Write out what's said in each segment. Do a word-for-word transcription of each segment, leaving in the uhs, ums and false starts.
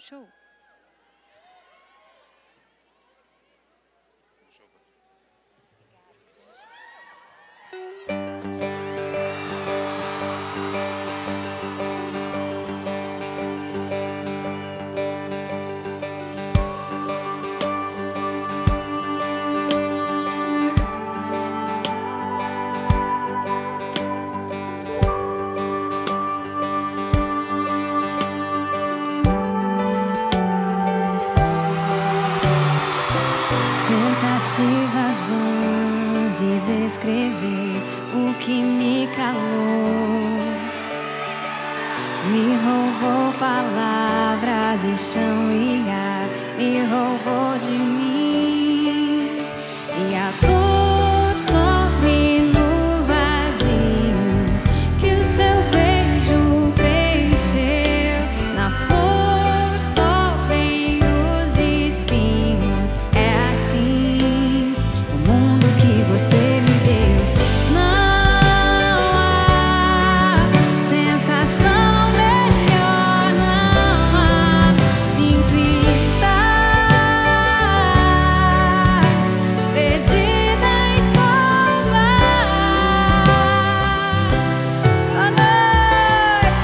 show. Tentativas vãs de descrever o que me calou, me roubou palavras e chão e ar, me roubou de mim, e a dor some no vazio que o seu beijo preencheu. Na flor sobem os espinhos. É assim o mundo que você me deu. Não há sensação melhor, não há. Sinto estar perdida em salvar. Boa noite.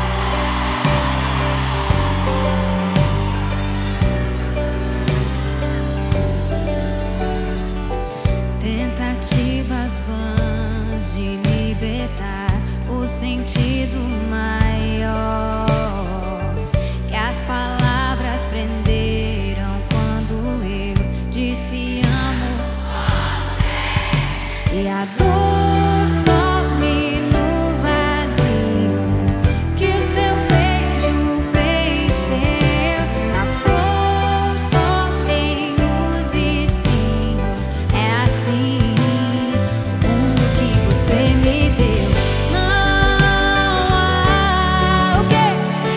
Tentativas vãs de libertar o sentido maior que as palavras prenderam quando eu disse amo. E a dor some no vazio que o seu beijo preencheu. Na flor sobem os espinhos. É assim o mundo que você me deu. Não há o quê?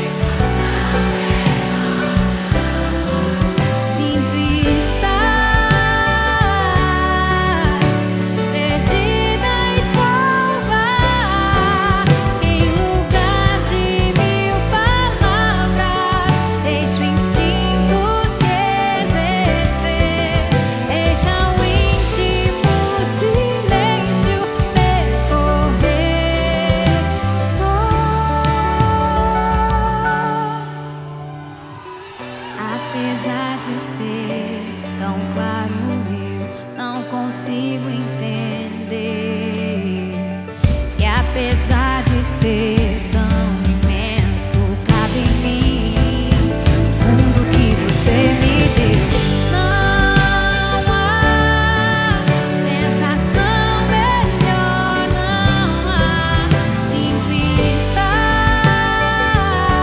Sinto estar perdida em salvar. Em lugar de mil palavras, deixa o instinto se exercer. Deixa o íntimo silêncio percorrer só. Apesar de ser tão claro, eu não consigo entender que apesar de ser tão imenso, cabe em mim o mundo que você me deu. Não há sensação melhor, não há. Sinto estar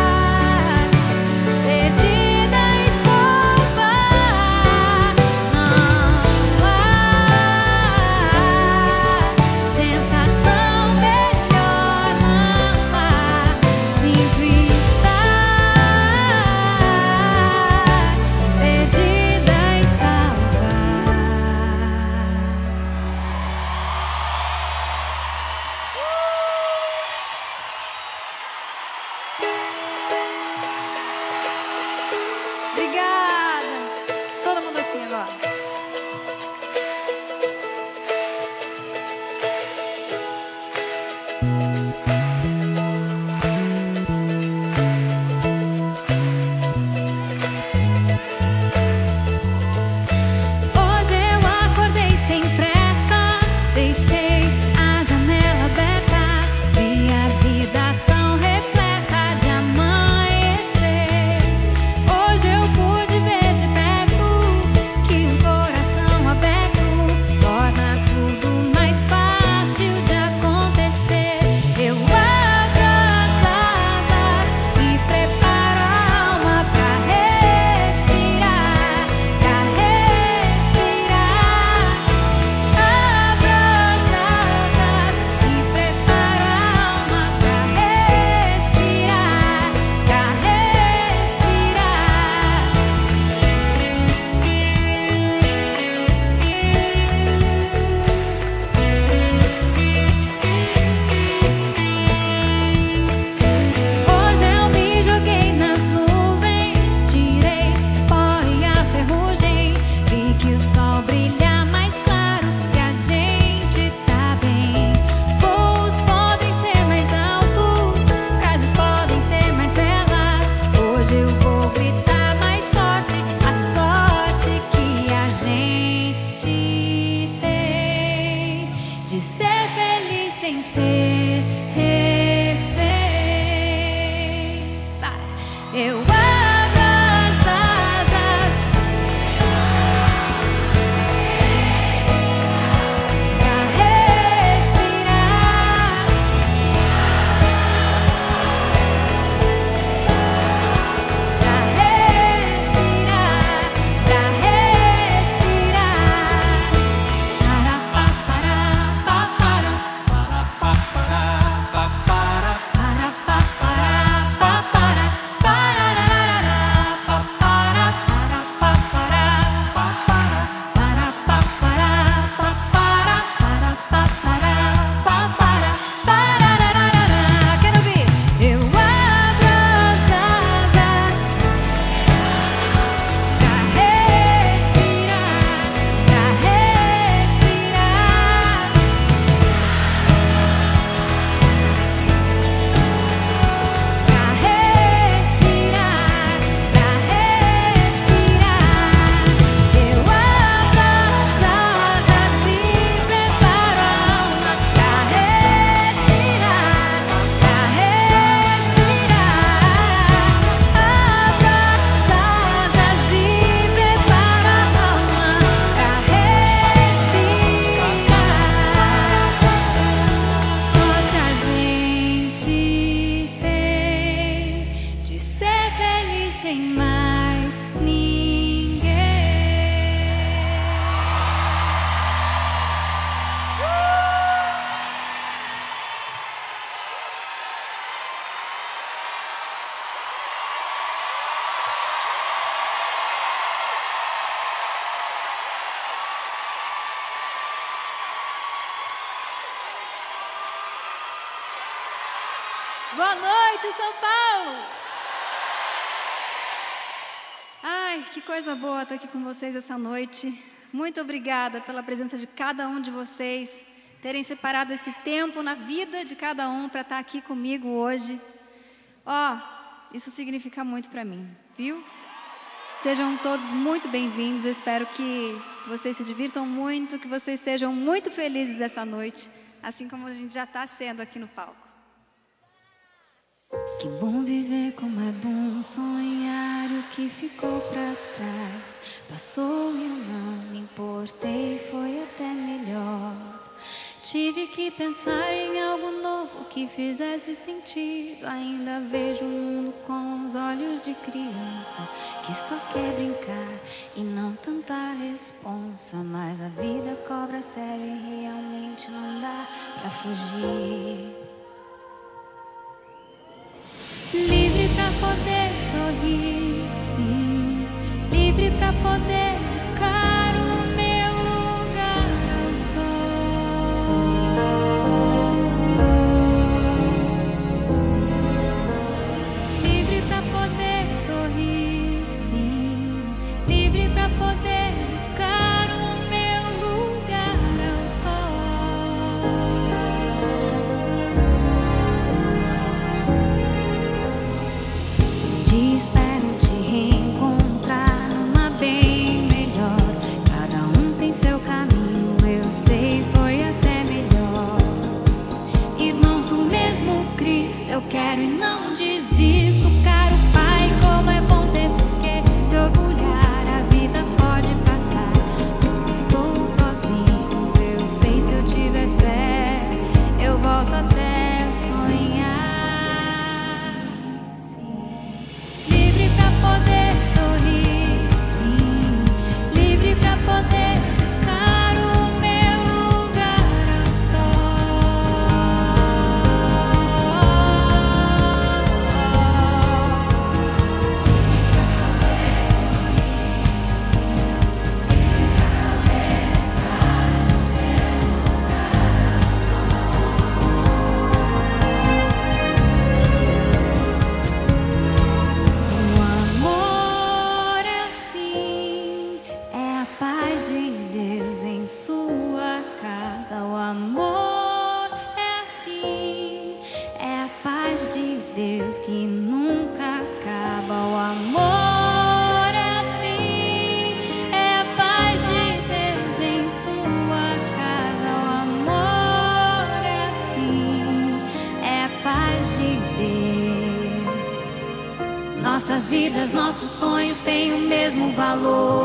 perdida em salvar. Não há sensação melhor, Boa noite, São Paulo! Ai, que coisa boa estar aqui com vocês essa noite. Muito obrigada pela presença de cada um de vocês, terem separado esse tempo na vida de cada um para estar aqui comigo hoje. Ó, oh, isso significa muito para mim, viu? Sejam todos muito bem-vindos. Eu espero que vocês se divirtam muito, que vocês sejam muito felizes essa noite, assim como a gente já está sendo aqui no palco. Que bom viver, como é bom sonhar. O que ficou pra trás passou e eu não me importei, foi até melhor. Tive que pensar em algo novo que fizesse sentido. Ainda vejo o mundo com os olhos de criança que só quer brincar e não tanta responsa. Mas a vida cobra sério e realmente não dá pra fugir. Livre pra poder sorrir, sim. Livre pra poder buscar o meu lugar ao sol. Livre pra poder sorrir, sim. Livre pra poder buscar o meu lugar ao sol. Espero te reencontrar numa bem melhor. Cada um tem seu caminho, eu sei, foi até melhor. Irmãos do mesmo Cristo, eu quero e não desisto. Caro Pai, como é bom ter por que se orgulhar. A vida pode passar, não estou sozinho. Eu sei, se eu tiver fé, eu volto até sonhar. Poder sorrir, sim. Livre pra poder buscar o meu lugar ao sol. O amor é assim, é a paz de Deus em sua casa. O amor é assim, é a paz de Deus que nunca acaba. O amor é assim, é a paz de Deus em sua casa. O amor é assim, é a paz de Deus. Nossas vidas, nossos sonhos têm o mesmo valor.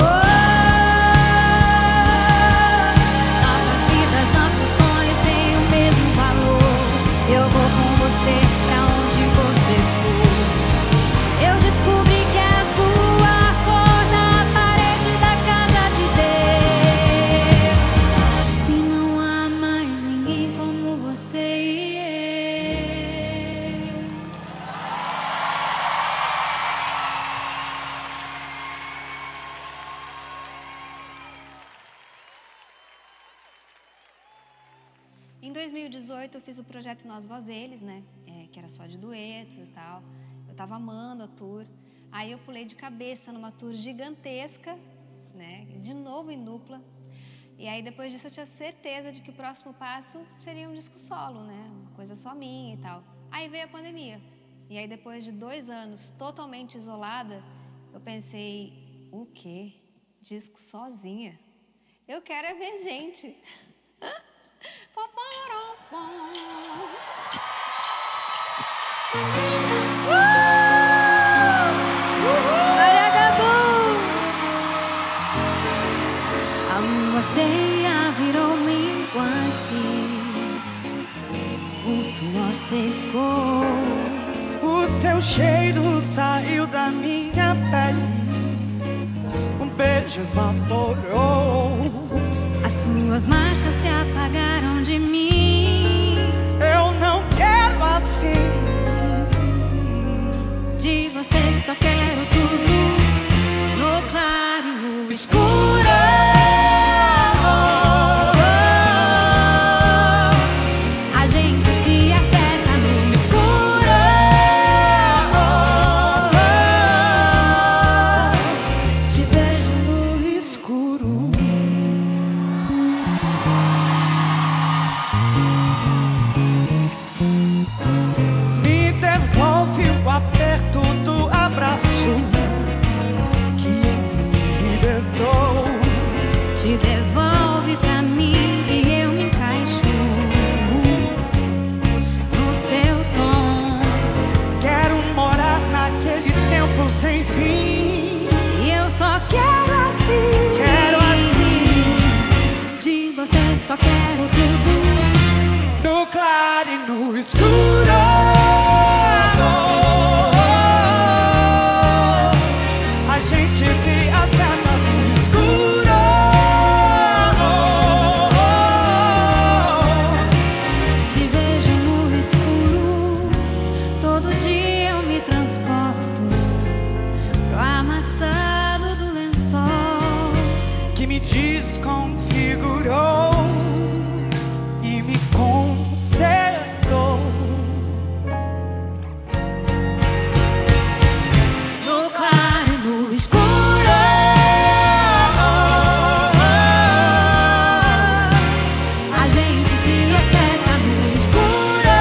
Nossas vidas, nossos sonhos têm o mesmo valor. Eu vou com você pra onde você for. Eu descobri que é azul a cor da parede da casa de Deus. E não há mais ninguém como você e eu. Em dois mil e dezoito eu fiz o projeto Nós Vós Eles, né? É, que era só de duetos e tal. Eu tava amando a tour. Aí eu pulei de cabeça numa tour gigantesca, né? De novo em dupla. E aí depois disso eu tinha certeza de que o próximo passo seria um disco solo, né? Uma coisa só minha e tal. Aí veio a pandemia. E aí depois de dois anos totalmente isolada, eu pensei, o quê? Disco sozinha? Eu quero é ver gente. A lua cheia virou minguante, o suor secou, o seu cheiro saiu da minha pele, um beijo evaporou. As suas marcas se apagaram de mim. Eu não quero assim. De você só quero tudo, no claro e no escuro. A gente se acerta no escuro. só quero assim. Quero assim. De você só quero tudo. No claro e no escuro. A gente se acerta no escuro. Te vejo no escuro. Todo dia eu me transporto pro amassado do lençol Que me desconfigurou e me consertou. no claro e no escuro. A gente se acerta no escuro.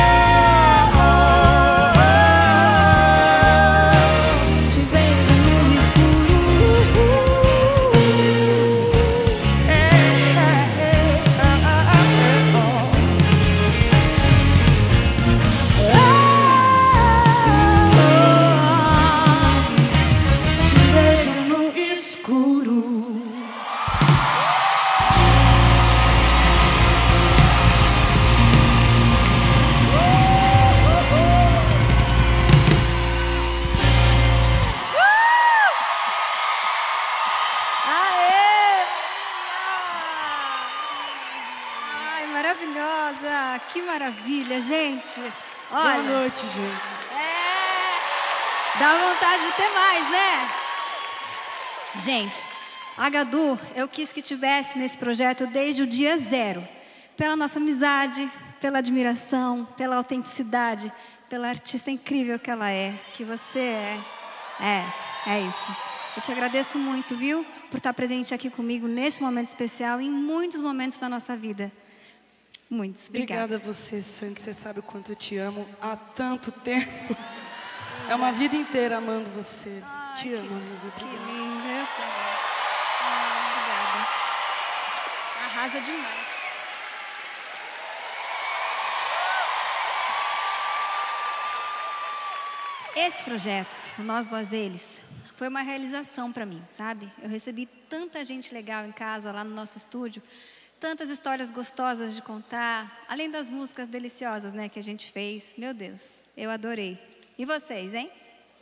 Te vejo no escuro. É, é, é, ah, ah, ah, é, oh. Te vejo no escuro. Aê! Ai, maravilhosa! Que maravilha, gente! Boa Olha, noite, gente. é... dá vontade de ter mais, né? Gente, a Gadu, eu quis que tivesse nesse projeto desde o dia zero. Pela nossa amizade, pela admiração, pela autenticidade, pela artista incrível que ela é, que você é. É, é isso. Eu te agradeço muito, viu? Por estar presente aqui comigo nesse momento especial e em muitos momentos da nossa vida. Muitos. Obrigada. Obrigada a você, Sandy. Você sabe o quanto eu te amo há tanto tempo. É uma vida inteira amando você. Ai, te que- amo, amiga. Que Obrigada. lindo, eu também. Ah, obrigada. Arrasa demais. Esse projeto, o Nós Vós Eles, foi uma realização para mim, sabe? Eu recebi tanta gente legal em casa, lá no nosso estúdio, tantas histórias gostosas de contar, além das músicas deliciosas, né, que a gente fez. Meu Deus, eu adorei. E vocês, hein?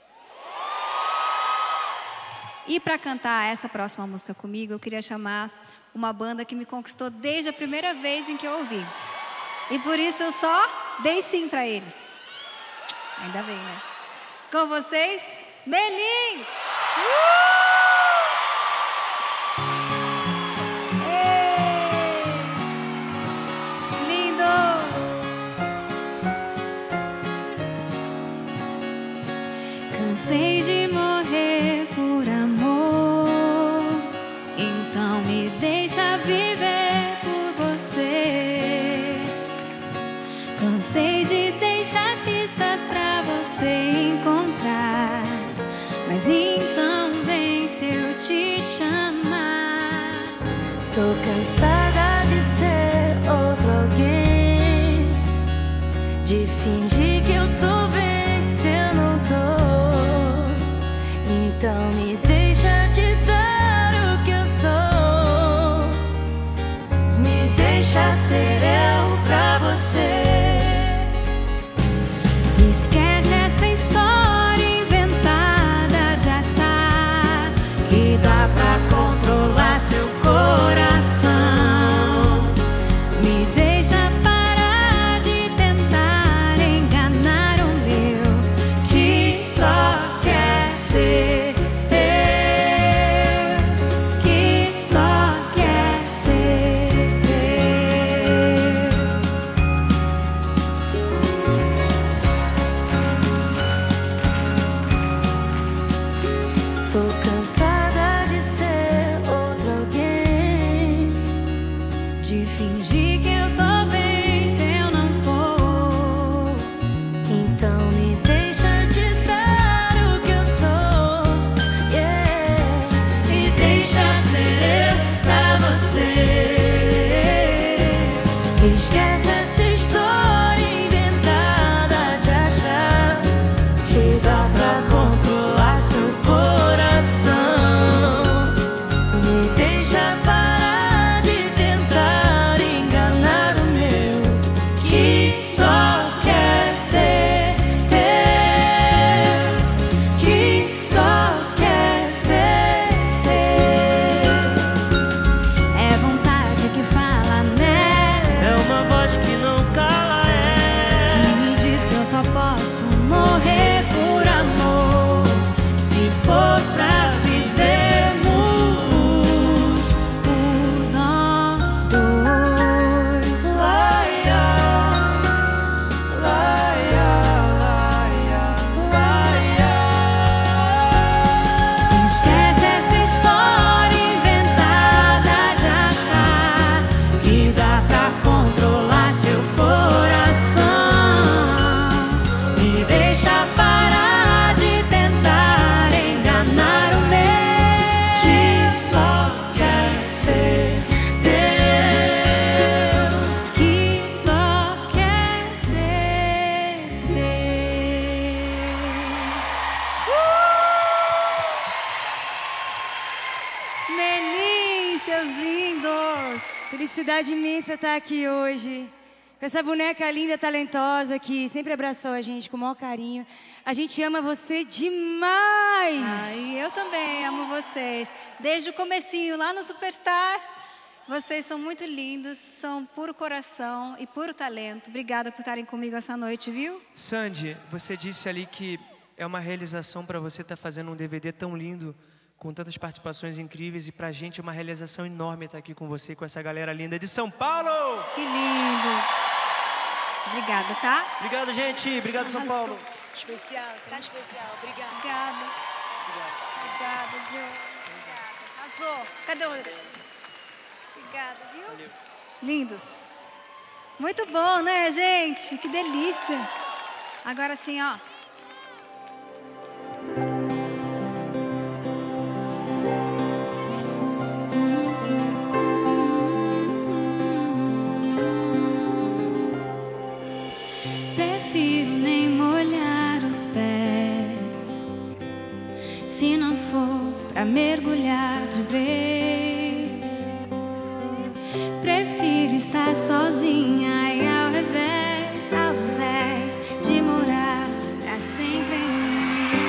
E para cantar essa próxima música comigo, eu queria chamar uma banda que me conquistou desde a primeira vez em que eu ouvi. E por isso eu só dei sim para eles. Ainda bem, né? Com vocês, Melim! Uh! Ei! Lindos! Cansei de morrer por amor, então me deixa viver por você. Cansei de deixar pistas pra você encontrar, mas então vem se eu te chamar. Tô cansada de ser outro alguém, de fingir que eu tô bem se eu não tô. Então me deixa te dar o que eu sou, me deixa ser eu pra você. Esquece essa história inventada de achar que dá pra controlar seu coração. Me deixa parar de tentar enganar o meu, que só quer ser teu, que só quer ser teu. Tô cansada de ser outro alguém, De fingir que eu tô bem se eu não tô. então me deixa te dar o que eu sou, yeah. Me deixa ser eu pra você. Esquece essa história inventada de achar que dá pra controlar seu coração. seus lindos! Felicidade imensa estar aqui hoje. Com essa boneca linda, talentosa, que sempre abraçou a gente com o maior carinho. A gente ama você demais! Ai, eu também amo vocês. Desde o comecinho, lá no Superstar, vocês são muito lindos, são puro coração e puro talento. Obrigada por estarem comigo essa noite, viu? Sandy, você disse ali que é uma realização para você estar fazendo um D V D tão lindo, com tantas participações incríveis, e pra gente é uma realização enorme estar aqui com você, com essa galera linda de São Paulo! Que lindos! Obrigada, tá? Obrigado, gente. Obrigado, São Paulo. Especial, cidade especial. Obrigada. Obrigada. Obrigada, Diogo. Obrigada. Arrasou. Cadê o Rodrigo? Obrigada, viu? Valeu. Lindos. Muito bom, né, gente? Que delícia. Agora sim, ó. Prefiro nem molhar os pés, se não for pra mergulhar de vez. Prefiro estar sozinha e ao revés, ao invés de morar pra sempre em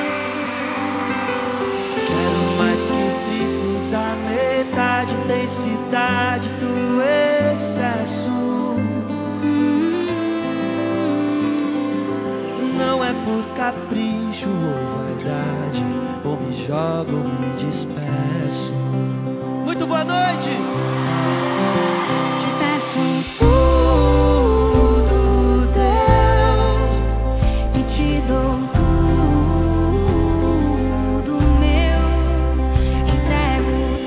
talvez. Quero mais que o triplo da metade, intensidade do excesso. Não é por capricho ou vaidade, ou me jogo ou me despeço. Muito boa noite! Te peço tudo teu e te dou tudo meu. Entrego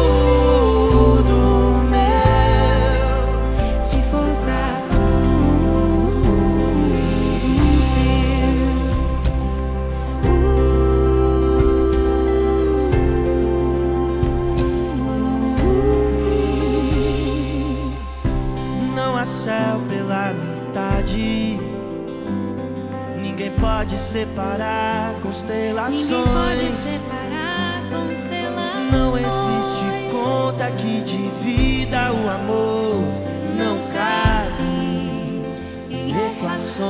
tudo meu, se for pra céu pela metade, ninguém pode separar constelações. Ninguém pode separar constelações. Não existe conta que divida o amor, não cabe em equações.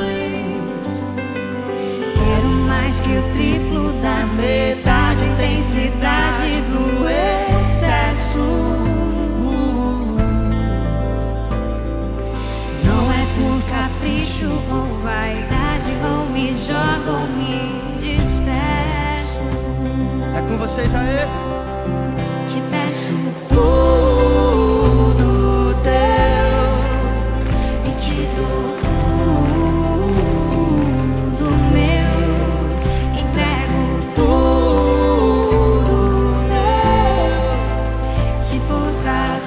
Quero mais que o triplo da metade, intensidade do excesso. Capricho ou vaidade, ou me jogo ou me despeço. É com vocês aí. Te peço tudo teu e te dou tudo meu. Entrego tudo meu, se for pra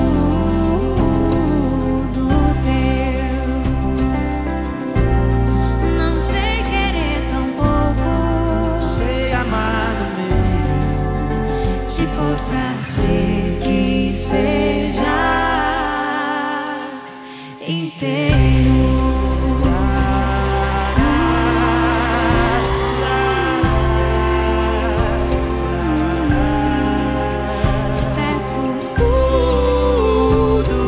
pra ser que seja inteiro. Te peço tudo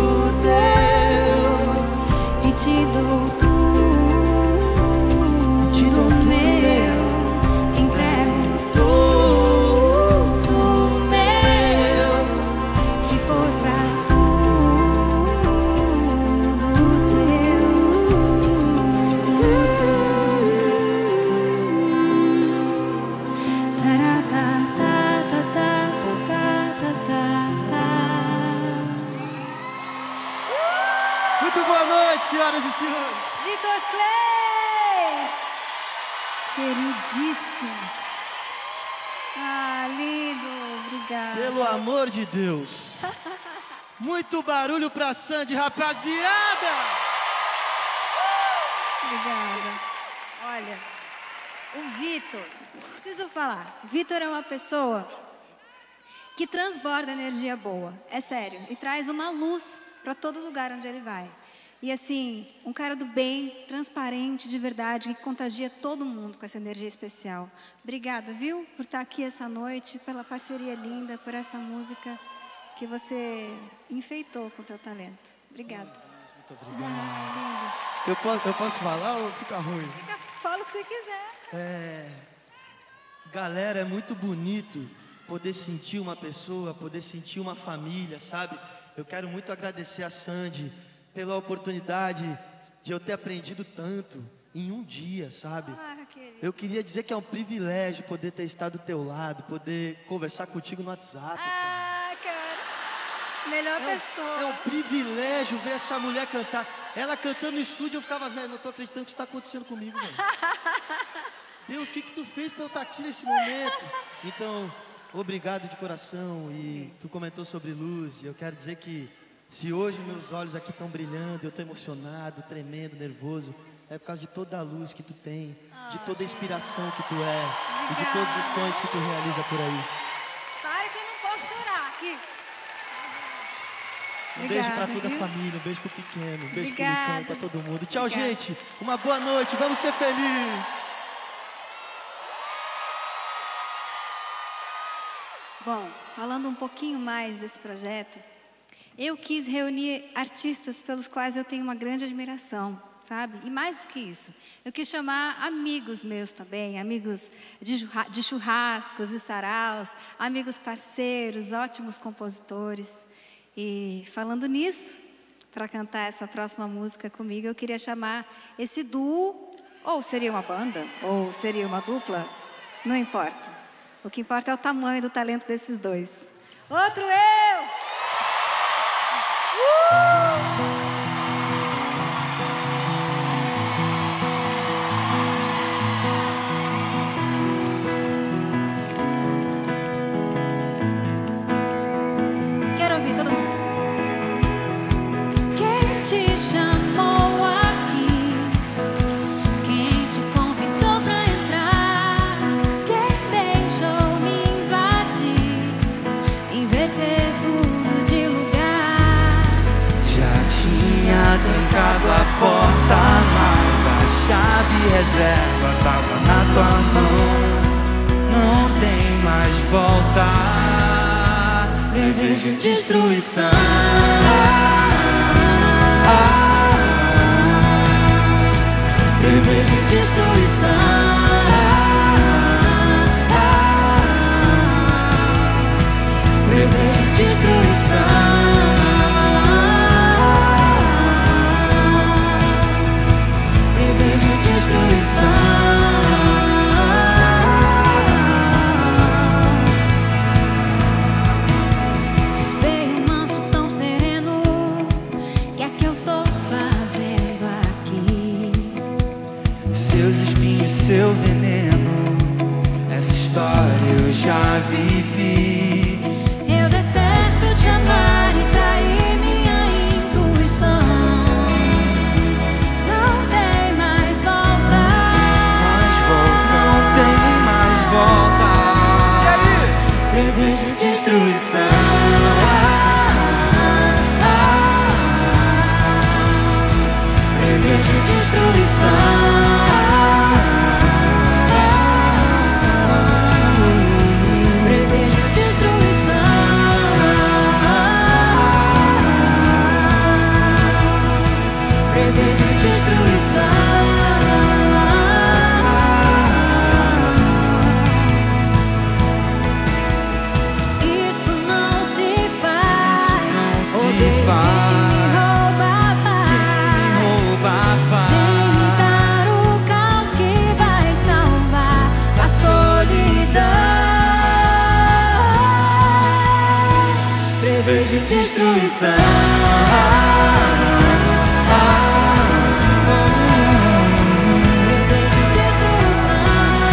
teu e te dou tudo, te dou meu. Entrego senhoras e senhores. Vitor Clay! Queridíssimo. Ah, lindo. Obrigada. Pelo amor de Deus. Muito barulho pra Sandy, rapaziada. Obrigada. Olha, o Vitor, preciso falar. Vitor é uma pessoa que transborda energia boa. É sério. E traz uma luz para todo lugar onde ele vai. E assim, um cara do bem, transparente, de verdade, que contagia todo mundo com essa energia especial. Obrigada, viu, por estar aqui essa noite, pela parceria linda, por essa música que você enfeitou com o teu talento. Obrigada. Muito obrigado. Ah, eu, posso, eu posso falar ou fica ruim? Fica, fala o que você quiser. É... Galera, é muito bonito poder sentir uma pessoa, poder sentir uma família, sabe? Eu quero muito agradecer a Sandy pela oportunidade de eu ter aprendido tanto em um dia, sabe? Ah, querido. Eu queria dizer que é um privilégio poder ter estado do teu lado, poder conversar contigo no WhatsApp. Ah, cara. Melhor é um, pessoa. É um privilégio ver essa mulher cantar. Ela cantando no estúdio, eu ficava, velho, não tô acreditando que isso tá acontecendo comigo, velho. Deus, o que que tu fez pra eu estar aqui nesse momento? Então, obrigado de coração. E tu comentou sobre luz, e eu quero dizer que se hoje meus olhos aqui estão brilhando, eu estou emocionado, tremendo, nervoso, é por causa de toda a luz que tu tem, de toda a inspiração que tu é, e de todos os sonhos que tu realiza por aí. Para que eu não posso chorar aqui. Um beijo para toda a família, um beijo pro pequeno, um beijo Obrigada. pro Lucão, para todo mundo. Tchau, Obrigada. gente. Uma boa noite, vamos ser felizes. Bom, falando um pouquinho mais desse projeto, eu quis reunir artistas pelos quais eu tenho uma grande admiração, sabe? E mais do que isso, eu quis chamar amigos meus também, amigos de churra- de churrascos e saraus, amigos parceiros, ótimos compositores. E falando nisso, para cantar essa próxima música comigo, eu queria chamar esse duo, ou seria uma banda, ou seria uma dupla, não importa. O que importa é o tamanho do talento desses dois. Outro eu! Quero ouvir todo mundo. Quem te chamou aqui? Quem te convidou pra entrar? Quem deixou me invadir? Inverter tudo de lugar. Já tinha trancado a porta, mas a chave reserva tava na tua mão. Não tem mais volta. Prevejo destruição. Prevejo destruição. Prevejo destruição. Prevejo destruição. Veio manso tão sereno, que é que eu tô fazendo aqui? Seus espinhos, seu veneno, essa história eu já vivi. Eu detesto te amar e trair minha intuição. Não tem mais volta. Mais volta, não tem mais volta. Prevejo destruição. Prevejo destruição. Prevejo destruição. Prevejo destruição. Isso não se faz. Isso não se Odeio faz. quem me rouba a paz. Quem me rouba a paz. Sem me dar o caos que vai salvar a solidão. Prevejo destruição. Prevejo destruição.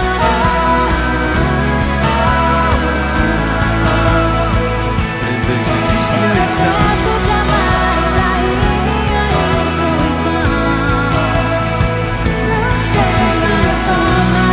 Prevejo Eu destruição. gosto de amar e trair minha intuição. Não tem mais volta.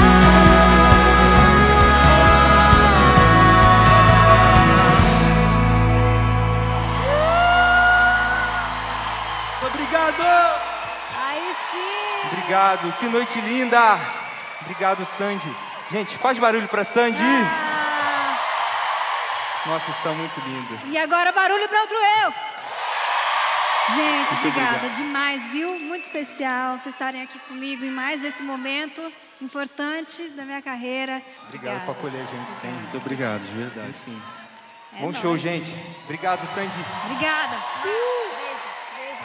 obrigado. Que noite linda. Obrigado, Sandy. Gente, faz barulho pra Sandy. Ah. Nossa, está muito lindo. E agora barulho para outro eu. Gente, Muito obrigada obrigado. demais, viu? Muito especial vocês estarem aqui comigo em mais esse momento importante da minha carreira. Obrigado por acolher a gente, Sandy. Muito obrigado, de verdade. Enfim. É Bom nóis. show, gente. Obrigado, Sandy. Obrigada. Beijo, beijo.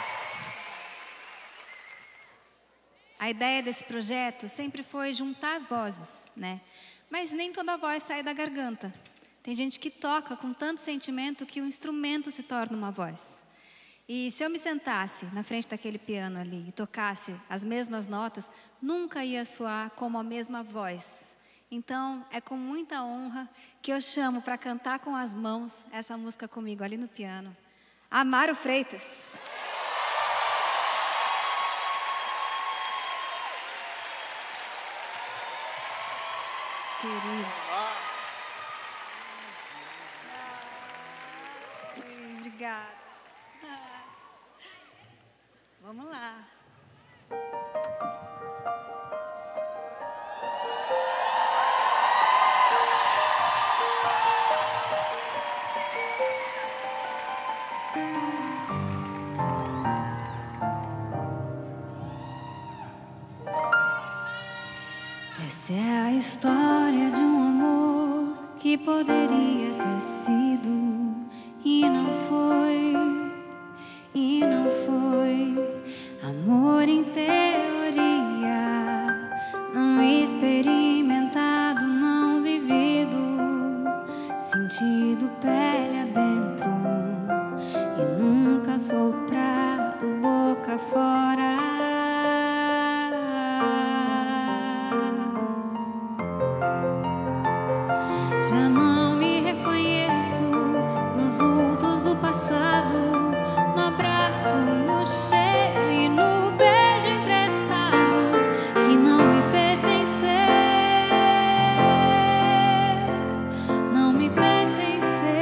A ideia desse projeto sempre foi juntar vozes, né? Mas nem toda voz sai da garganta. Tem gente que toca com tanto sentimento que o instrumento se torna uma voz. E se eu me sentasse na frente daquele piano ali e tocasse as mesmas notas, nunca ia soar como a mesma voz. Então, é com muita honra que eu chamo para cantar com as mãos essa música comigo ali no piano. Amaro Freitas. Querido. Ai, obrigada. Vamos lá. Essa é a história de um amor que poderia ter sido e não foi, e não foi. Amor em teoria, não experimentado, não vivido, sentido pele adentro e nunca soprado boca fora. Já não me reconheço nos vultos do passado, no abraço, no cheiro e no beijo emprestado que não me pertenceu, não me pertenceu.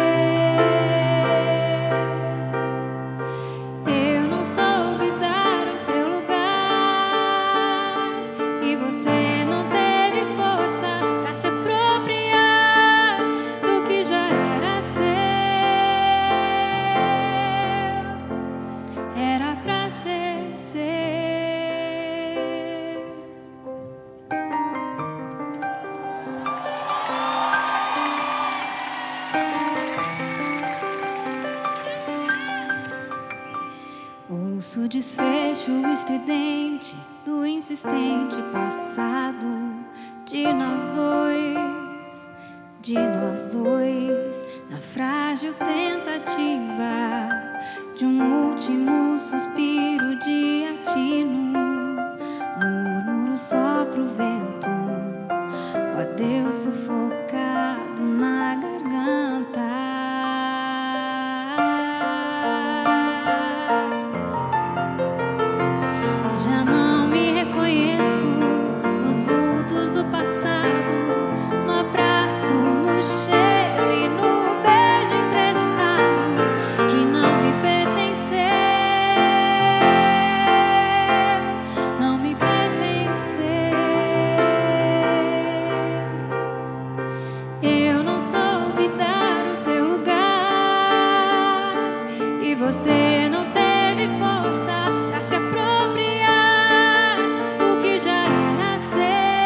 Eu não soube dar o teu lugar e você não teve força pra se apropriar do que já era seu. Era pra ser seu. Ouço o desfecho estridente do insistente passado de nós dois, de nós dois, na frágil tentativa de um último suspiro de atino, murmúrio só pro vento, o adeus sufocado na garganta. Já não me reconheço nos vultos do passado, no abraço, no cheiro e no beijo emprestado que não me pertenceu, não me pertenceu. Eu não soube dar o teu lugar e você não teve força pra se apropriar do que já era seu.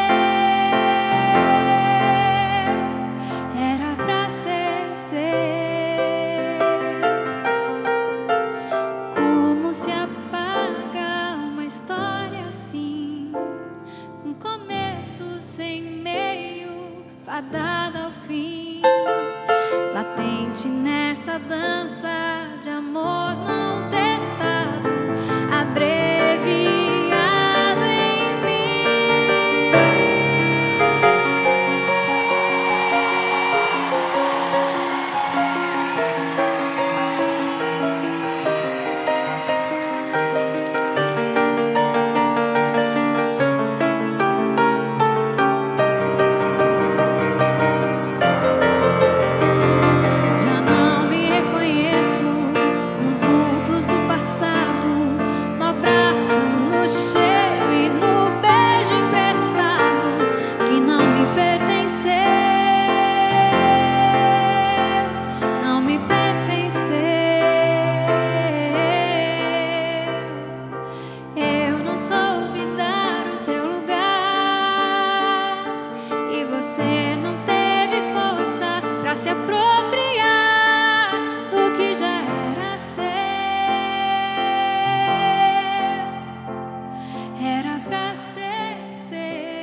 Era pra ser seu. Como se apaga uma história assim, um começo sem meio, fadada ao fim, latente nessa dança de amor não testado, abreviado em mim. Já não me reconheço se apropriar do que já era seu. Era pra ser seu.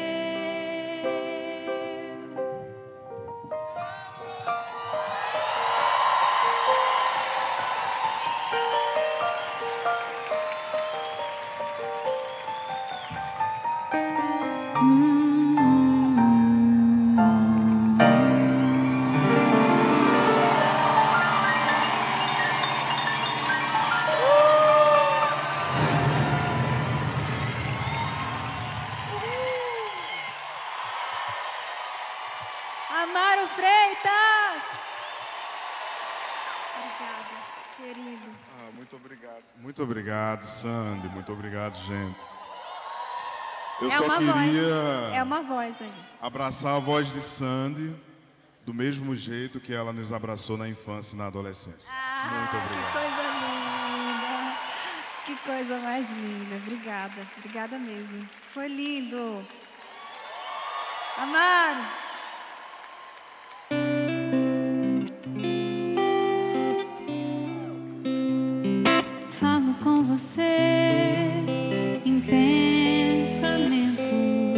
Amaro Freitas. Obrigada, querido. Ah, muito obrigado. Muito obrigado, Sandy. Muito obrigado, gente. Eu é só uma queria voz. É uma voz aí. abraçar a voz de Sandy do mesmo jeito que ela nos abraçou na infância e na adolescência. Ah, muito obrigado. Que coisa linda. Que coisa mais linda. Obrigada. Obrigada mesmo. Foi lindo. Amaro. Falo com você em pensamento,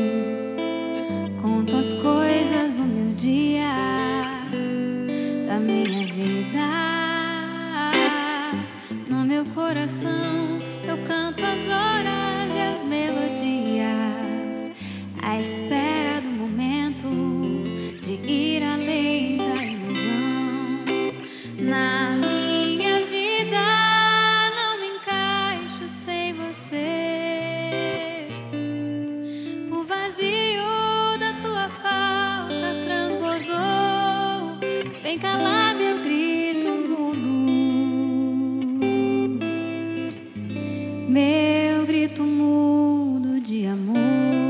conto as coisas do meu dia, da minha vida. No meu coração eu canto as horas e as melodias, à espera do momento de ir além da ilusão. Na minha vida não me encaixo sem você. O vazio da tua falta transbordou. Vem calar meu grito mudo, meu grito mudo de amor.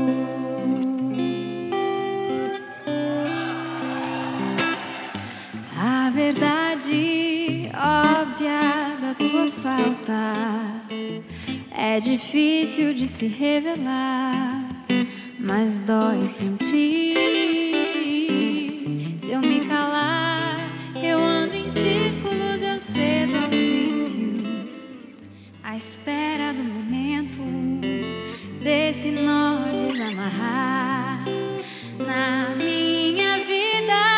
A verdade óbvia da tua falta é difícil de se revelar, mas dói sentir. Se eu me calar, eu ando em círculos, eu cedo aos vícios, à espera do momento desse nó desamarrar na minha vida.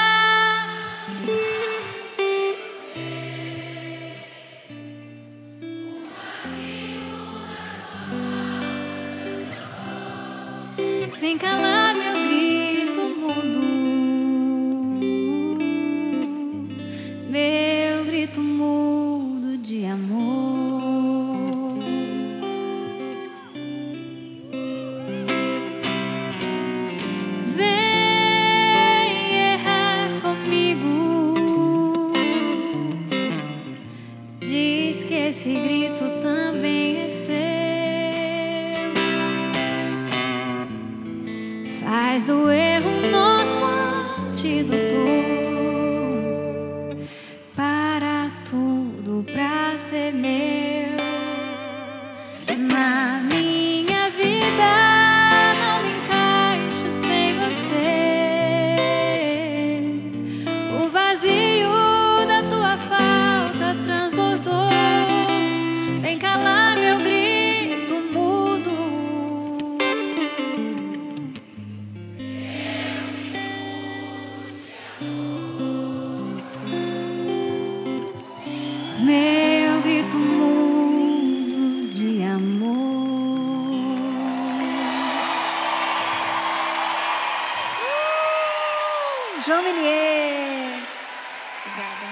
Vem calar meu grito mudo, meu grito mudo de amor. Vem errar comigo, diz que esse grito também é seu. Faz do erro nosso antídoto para tudo, pra ser meu. Na minha vida não me encaixo sem você. O vazio da tua falta transbordou. Vem calar meu grito mudo, meu grito mudo de amor. Uh, João Menier. Obrigada.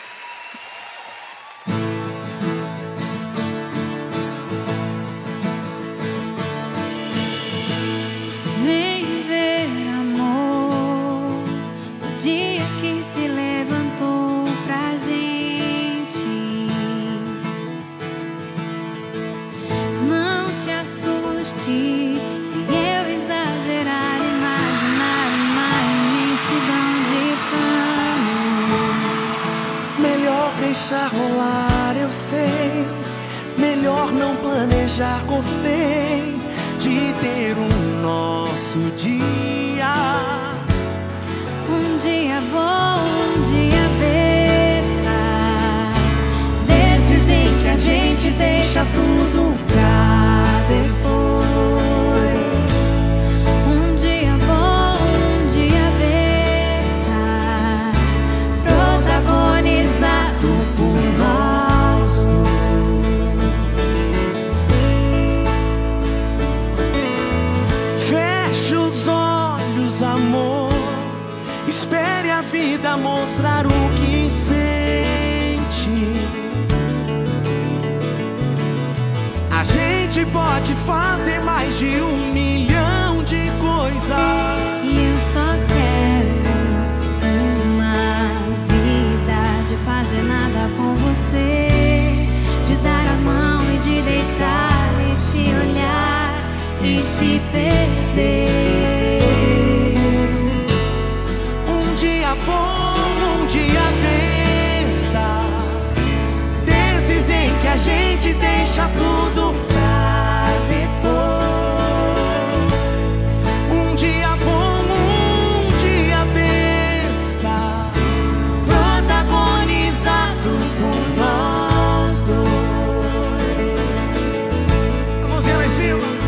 Vem ver, amor, o dia que se levantou pra gente. Não se assuste se eu exagerar, imaginar uma imensidão de planos. Melhor deixar rolar, eu sei. Melhor não planejar, gostei de ter um nosso dia. Um dia bom, um dia mostrar o que sente. A gente pode fazer mais de um milhão de coisas. E eu só quero uma vida de fazer nada com você, de dar a mão e de deitar e se olhar e se perder. Um dia bom, um dia besta, desses em que a gente deixa tudo pra depois. Um dia bom, um dia besta, protagonizado por nós dois. A mãozinha lá em cima.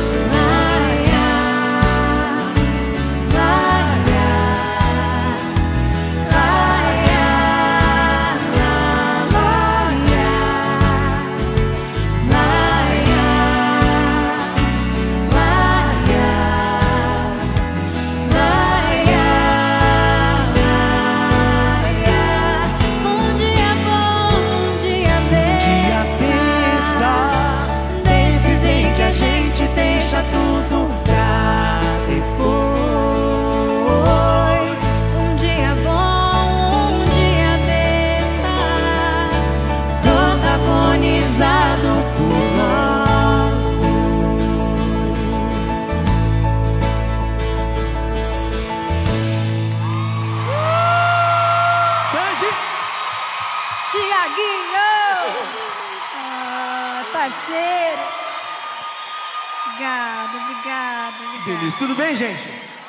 Parceiro. Obrigada, obrigada, obrigada. Beleza, tudo bem, gente?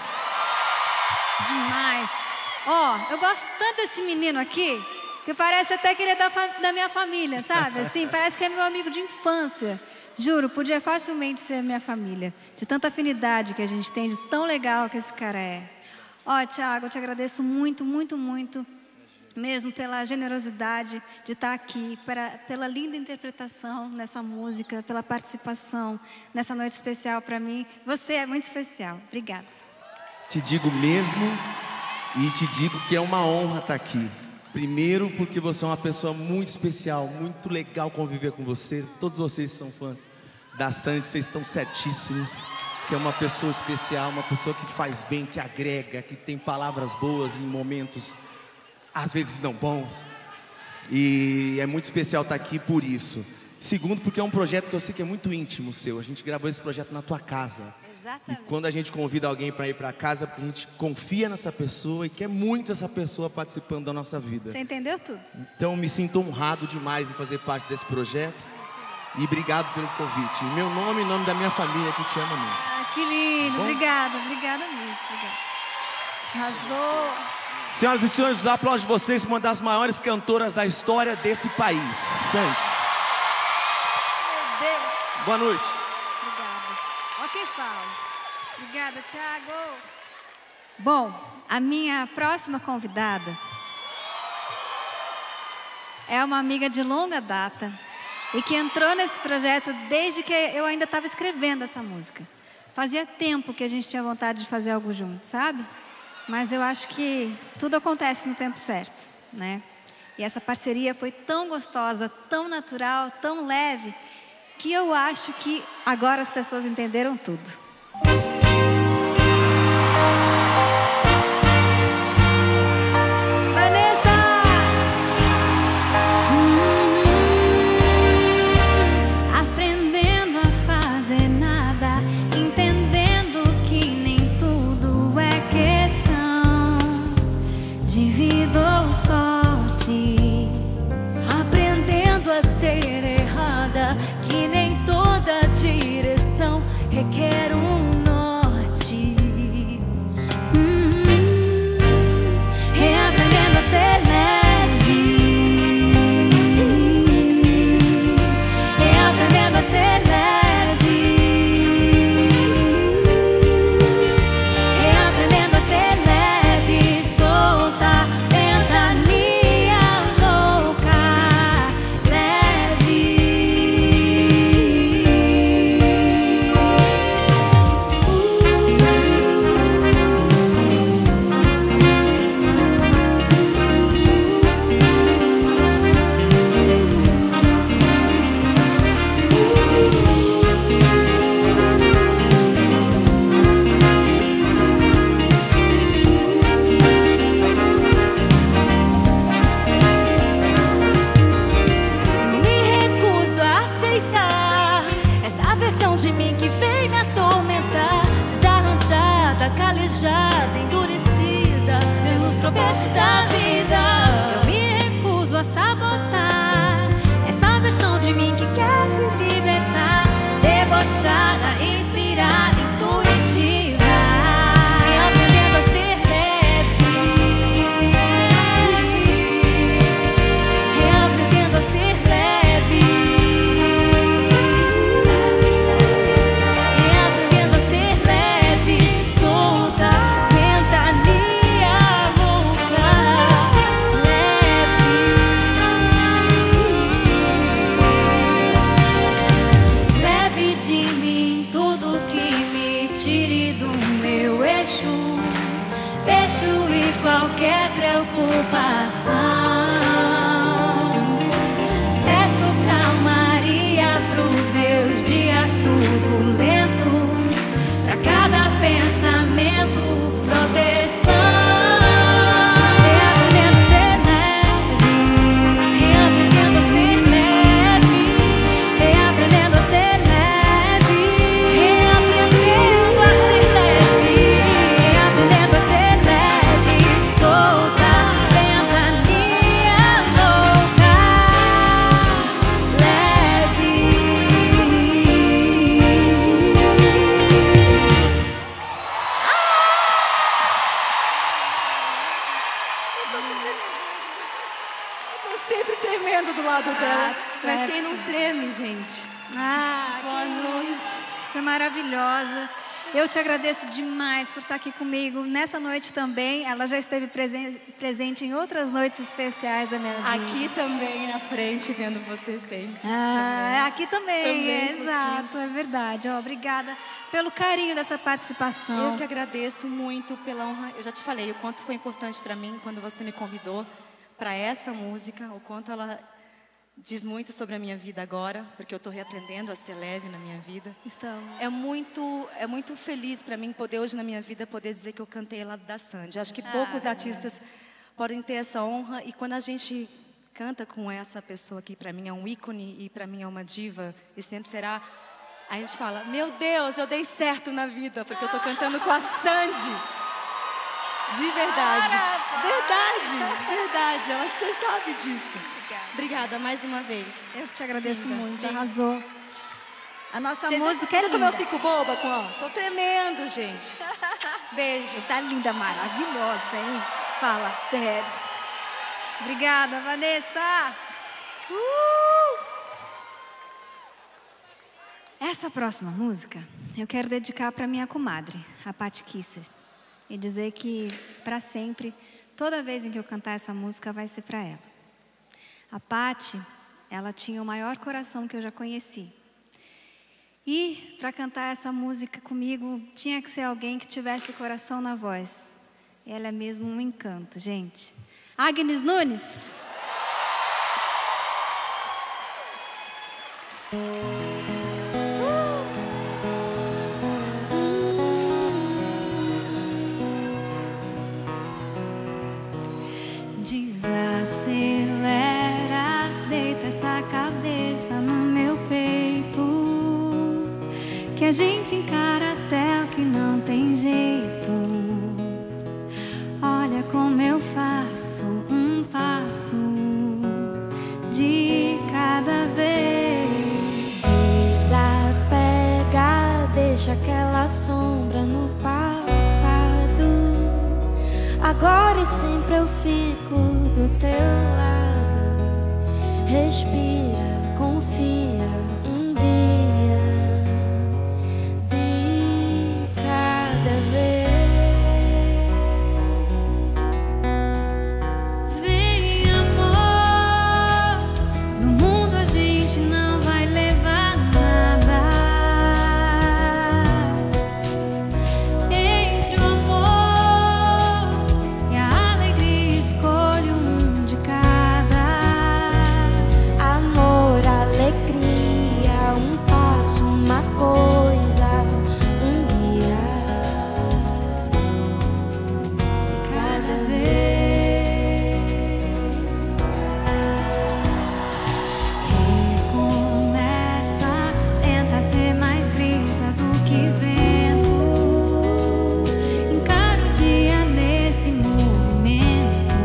Demais. Ó, oh, eu gosto tanto desse menino aqui, que parece até que ele é da, da minha família, sabe? Assim, parece que é meu amigo de infância. Juro, podia facilmente ser minha família. De tanta afinidade que a gente tem, de tão legal que esse cara é. Ó, oh, Thiago, eu te agradeço muito, muito, muito. Mesmo pela generosidade de estar aqui, para, pela linda interpretação nessa música, pela participação nessa noite especial para mim. Você é muito especial. Obrigada. Te digo mesmo e te digo que é uma honra estar aqui. Primeiro porque você é uma pessoa muito especial, muito legal conviver com você. Todos vocês são fãs da Sandy, vocês estão certíssimos. Que é uma pessoa especial, uma pessoa que faz bem, que agrega, que tem palavras boas em momentos às vezes não bons, e é muito especial estar aqui por isso. Segundo, porque é um projeto que eu sei que é muito íntimo seu. A gente gravou esse projeto na tua casa. Exatamente. E quando a gente convida alguém para ir para casa, é porque a gente confia nessa pessoa e quer muito essa pessoa participando da nossa vida. Você entendeu tudo. Então me sinto honrado demais em fazer parte desse projeto. E obrigado pelo convite. Em meu nome e em nome da minha família, que te ama muito. Ah, que lindo. Bom? Obrigada, obrigada mesmo. Obrigada. Arrasou. Senhoras e senhores, os aplausos de vocês, uma das maiores cantoras da história desse país, Sandy. Meu Deus. Boa noite. Obrigada. Ok, fala. Obrigada, Thiago. Bom, a minha próxima convidada é uma amiga de longa data e que entrou nesse projeto desde que eu ainda estava escrevendo essa música. Fazia tempo que a gente tinha vontade de fazer algo junto, sabe? Mas eu acho que tudo acontece no tempo certo, né? E essa parceria foi tão gostosa, tão natural, tão leve, que eu acho que agora as pessoas entenderam tudo. Vanessa! Hum, aprendendo a fazer nada, entendendo que nem tudo é questão de vida ou sorte. Aprendendo a ser errada, que nem toda direção requer um norte. Tô sempre tremendo do lado Ah, dela. Mas é. quem não treme, gente? Ah, Boa que noite. Você é maravilhosa. Eu te agradeço demais por estar aqui comigo nessa noite também. Ela já esteve presen presente em outras noites especiais da minha vida. Aqui também, na frente, vendo você sempre. Ah, aqui também, Também, é, curtindo. exato, é verdade. Ó, obrigada pelo carinho dessa participação. Eu que agradeço muito pela honra. Eu já te falei o quanto foi importante para mim quando você me convidou para essa música, o quanto ela diz muito sobre a minha vida agora, porque eu estou reaprendendo a ser leve na minha vida. Estamos. É muito, é muito feliz para mim poder hoje na minha vida poder dizer que eu cantei ao lado da Sandy. Acho que poucos Ah, artistas podem ter essa honra e quando a gente canta com essa pessoa que para mim é um ícone e para mim é uma diva e sempre será, a gente fala: meu Deus, eu dei certo na vida porque eu estou cantando com a Sandy. De verdade. Verdade, verdade. Ela, você sabe disso. Obrigada. Obrigada mais uma vez. Eu que te agradeço Linda, muito, linda. arrasou. A nossa Vocês música é viram como linda. eu fico boba com ó? Tô tremendo, gente. Beijo. Tá linda, maravilhosa, hein? Fala sério. Obrigada, Vanessa. Uh! Essa próxima música eu quero dedicar para minha comadre, a Paty Kisser. E dizer que, para sempre, toda vez em que eu cantar essa música, vai ser para ela. A Paty, ela tinha o maior coração que eu já conheci. E, para cantar essa música comigo, tinha que ser alguém que tivesse o coração na voz. Ela é mesmo um encanto, gente. Agnes Nunes. Desacelera, deita essa cabeça no meu peito, que a gente encara até o que não tem jeito. Olha como eu faço um passo de cada vez. Desapega, deixa aquela sombra no passado. Agora e sempre eu fico do teu lado. Respira, confia, um dia de cada vez. Vem, amor, no mundo a gente não vai levar nada. Entre o amor e a alegria, escolho um de cada. Amor, alegria, um passo, uma coisa, um dia De cada vez. Recomeça, tenta ser mais brisa do que vento. Encara o dia nesse movimento.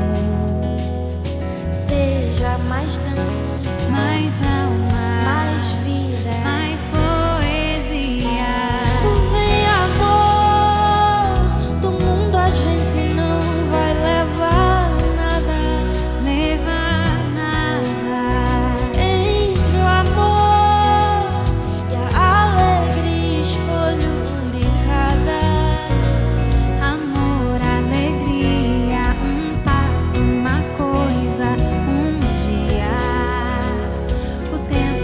seja mais dança, Mais alma, mais vida. mais poesia. Vem, amor, do mundo a gente não vai levar nada. Levar nada. Entre o amor e a alegria, escolho um de cada. Amor, alegria, um passo, uma coisa, um dia. O tempo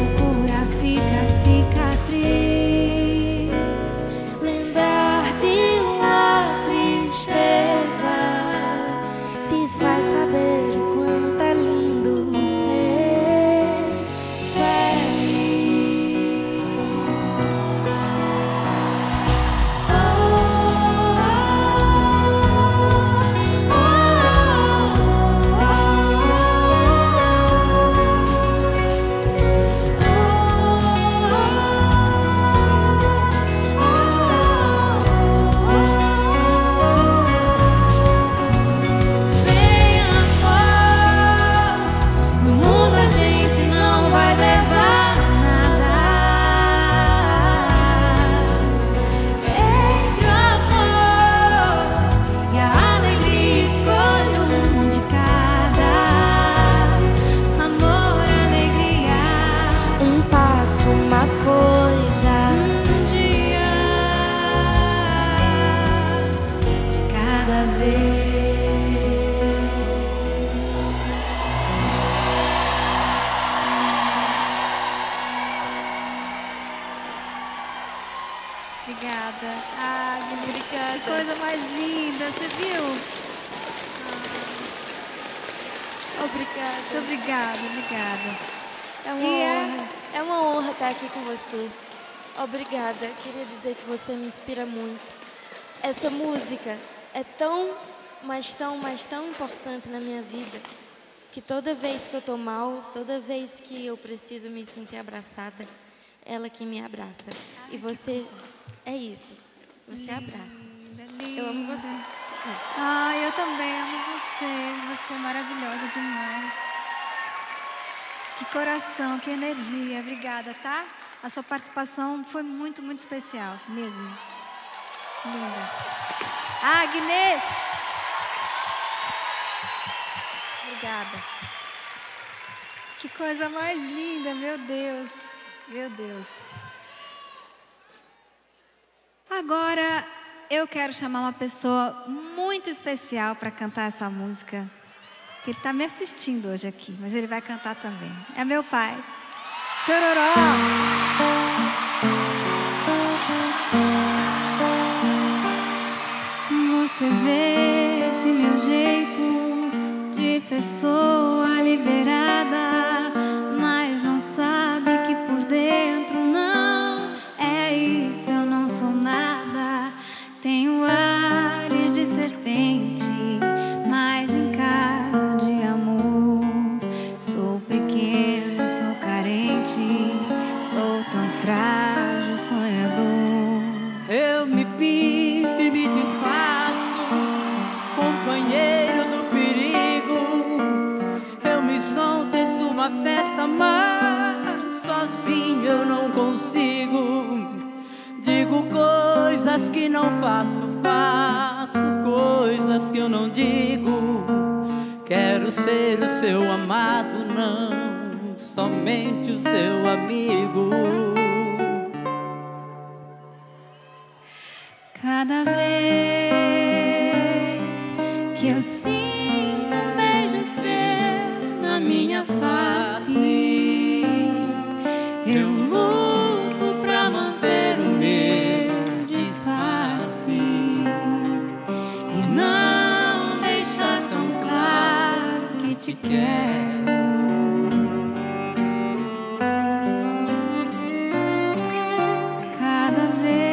Obrigada. Muito obrigada, obrigada. É uma E é- honra. É uma honra estar aqui com você. Obrigada. Queria dizer que você me inspira muito. Essa música é tão, mas tão, mas tão importante na minha vida que toda vez que eu tô mal, toda vez que eu preciso me sentir abraçada, ela que me abraça. E você é isso. Você abraça. Linda, Eu amo linda. você. É. Ah, eu também amo você. Você é maravilhosa demais. Que coração, que energia. Obrigada, tá? A sua participação foi muito, muito especial, mesmo. Linda. Ah, Agnes! Obrigada. Que coisa mais linda, meu Deus. Meu Deus. Agora eu quero chamar uma pessoa muito especial para cantar essa música. Que ele está me assistindo hoje aqui, mas ele vai cantar também. É meu pai. Chororó! Você vê esse meu jeito de pessoa liberada, mas não sabe que por dentro não é isso, eu não sou nada. Tenho ares de serpente, mas em caso de amor sou pequeno, sou carente, sou tão frágil, sonhador. Eu me pinto e me disfarço, companheiro do perigo. Eu me solto em sua festa, mas sozinho eu não consigo. Digo coisas que não faço, faço coisas que eu não digo. Quero ser o seu amado, não somente o seu amigo. Cada vez que eu sinto um beijo seu na minha face, eu luto pra manter o meu disfarce e não deixar tão claro que te quero. Cada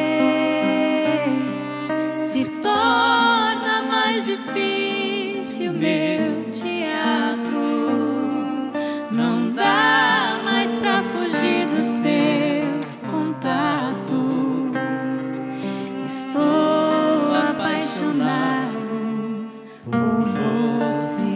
vez se torna mais difícil meu teatro. Não dá mais pra fugir do seu contato. Estou apaixonado por você.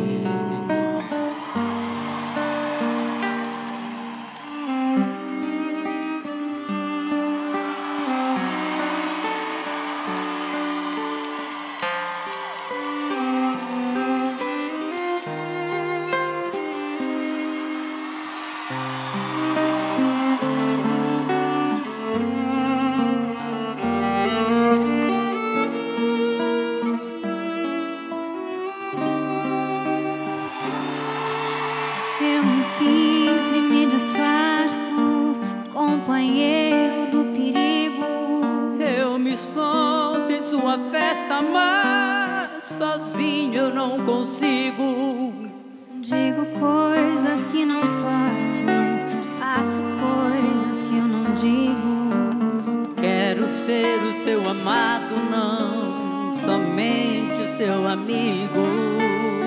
Eu me pinto e me disfarço, companheiro do perigo. Eu me solto em sua festa, mas sozinho eu não consigo. Digo coisas que não faço, faço coisas que eu não digo. Quero ser o seu amado, não somente o seu amigo.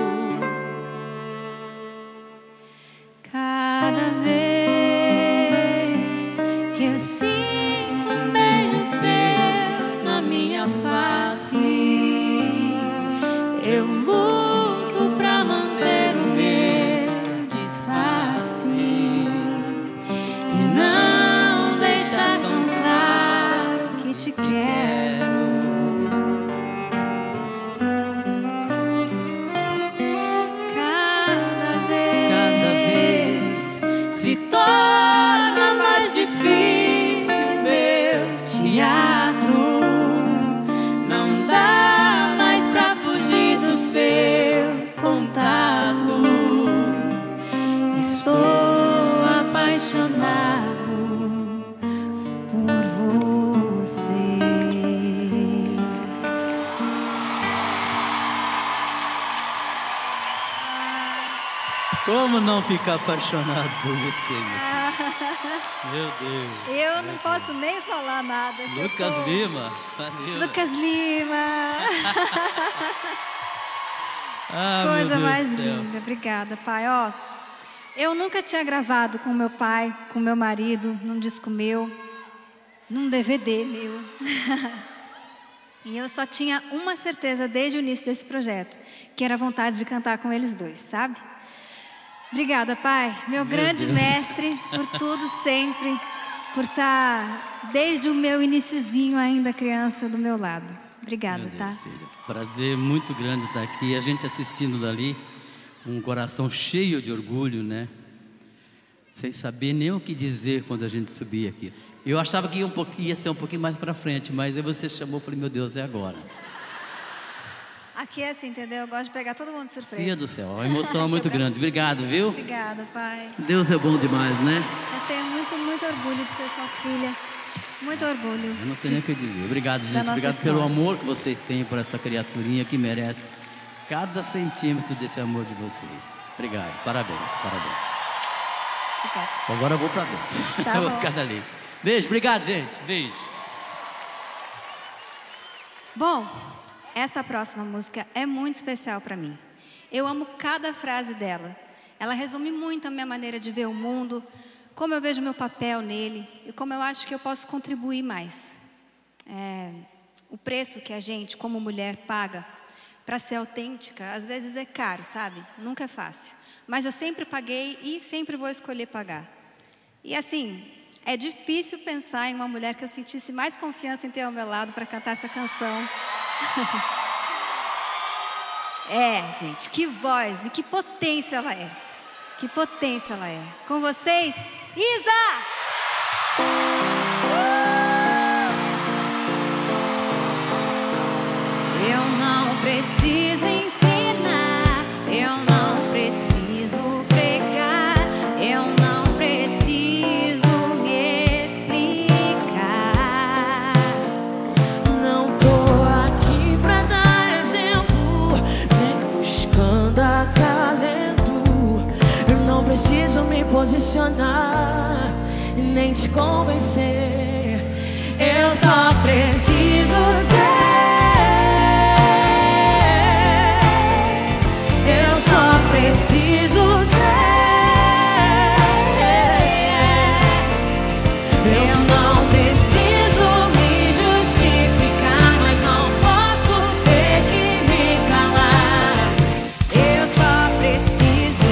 Cada vez que eu sinto um beijo seu na minha face, eu luto pra manter o meu disfarce e não deixar tão claro que te quero. Cada vez, Cada vez se torna mais difícil meu teatro. Não dá mais pra fugir do seu contato. Estou apaixonado por você. Como não ficar apaixonado por você, meu filho? Meu Deus. Eu não posso nem falar nada. que eu Lucas tô- Lima. Valeu. Lucas Lima. Ah, meu Coisa Deus mais do céu. linda. Obrigada, pai. Ó, eu nunca tinha gravado com meu pai, com meu marido, num disco meu, num D V D meu. E eu só tinha uma certeza desde o início desse projeto, que era a vontade de cantar com eles dois, sabe? Obrigada, pai, meu, Meu grande Deus. mestre, por tudo sempre, por estar desde o meu iniciozinho ainda criança do meu lado. Obrigada, Meu Deus, tá? filho. Prazer muito grande estar aqui. A gente assistindo dali, um coração cheio de orgulho, né? Sem saber nem o que dizer quando a gente subia aqui. Eu achava que ia, um pouquinho, ia ser um pouquinho mais pra frente, mas aí você chamou, eu falei, meu Deus, é agora. Aqui é assim, entendeu? Eu gosto de pegar todo mundo de surpresa. Filha do céu, a emoção é muito grande. Obrigado, viu? Obrigada, pai. Deus é bom demais, né? Eu tenho muito, muito orgulho de ser sua filha. Muito orgulho. Eu não sei nem o que dizer. Obrigado, gente. nossa Obrigado pelo história. amor que vocês têm por essa criaturinha que merece cada centímetro desse amor de vocês. Obrigado. Parabéns, parabéns. Obrigada. Agora eu vou pra dentro. Tá eu vou bom. ficar dali. Beijo, obrigado, gente. Beijo. Bom, essa próxima música é muito especial para mim. Eu amo cada frase dela. Ela resume muito a minha maneira de ver o mundo, como eu vejo meu papel nele e como eu acho que eu posso contribuir mais. É, o preço que a gente, como mulher, paga para ser autêntica, às vezes é caro, sabe? Nunca é fácil. Mas eu sempre paguei e sempre vou escolher pagar. E assim, é difícil pensar em uma mulher que eu sentisse mais confiança em ter ao meu lado para cantar essa canção. É, gente, que voz e que potência ela é. Que potência ela é. Com vocês, Isa! Eu não preciso ensinar, eu não preciso pregar, eu não preciso me explicar. Não tô aqui pra dar exemplo, nem buscando acalento. Eu não preciso me posicionar e nem te convencer. Eu só preciso ser. Eu só preciso ser. Eu não preciso me justificar, mas não posso ter que me calar. Eu só preciso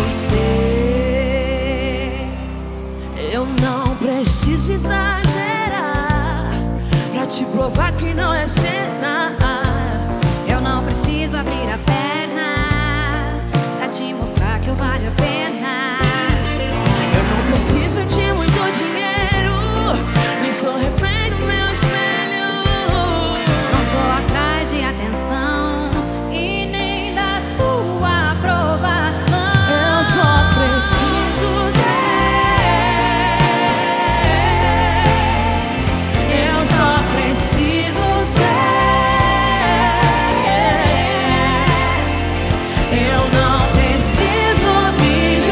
ser. Eu não preciso exagerar pra te provar que não é cena. Eu não preciso abrir a perna pra te mostrar que eu valho a pena. Eu não preciso de muito dinheiro, nem sou refém do meu espelho. Não tô atrás de atenção e nem da tua aprovação. Eu só preciso ser. Eu só preciso ser. Eu não preciso me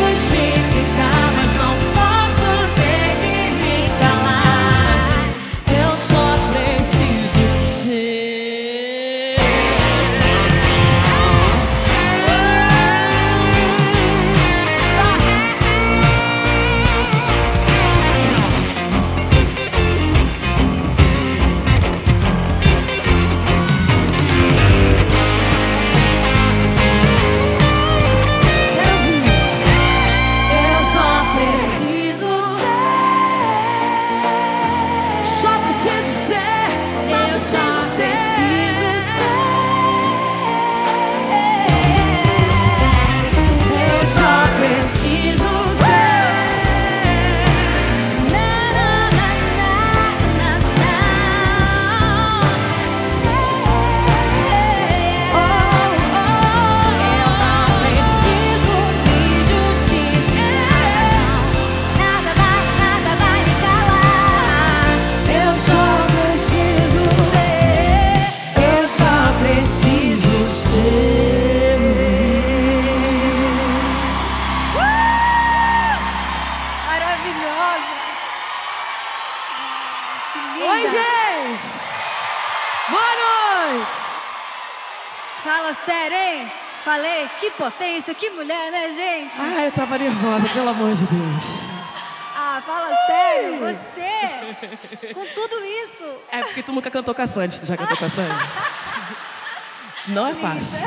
sério, hein? Falei, que potência, que mulher, né, gente? Ai, eu tava nervosa, pelo amor de Deus. Ah, fala sério, você, com tudo isso. É porque tu nunca cantou com a Sandy, tu já cantou com a Sandy? Não é fácil.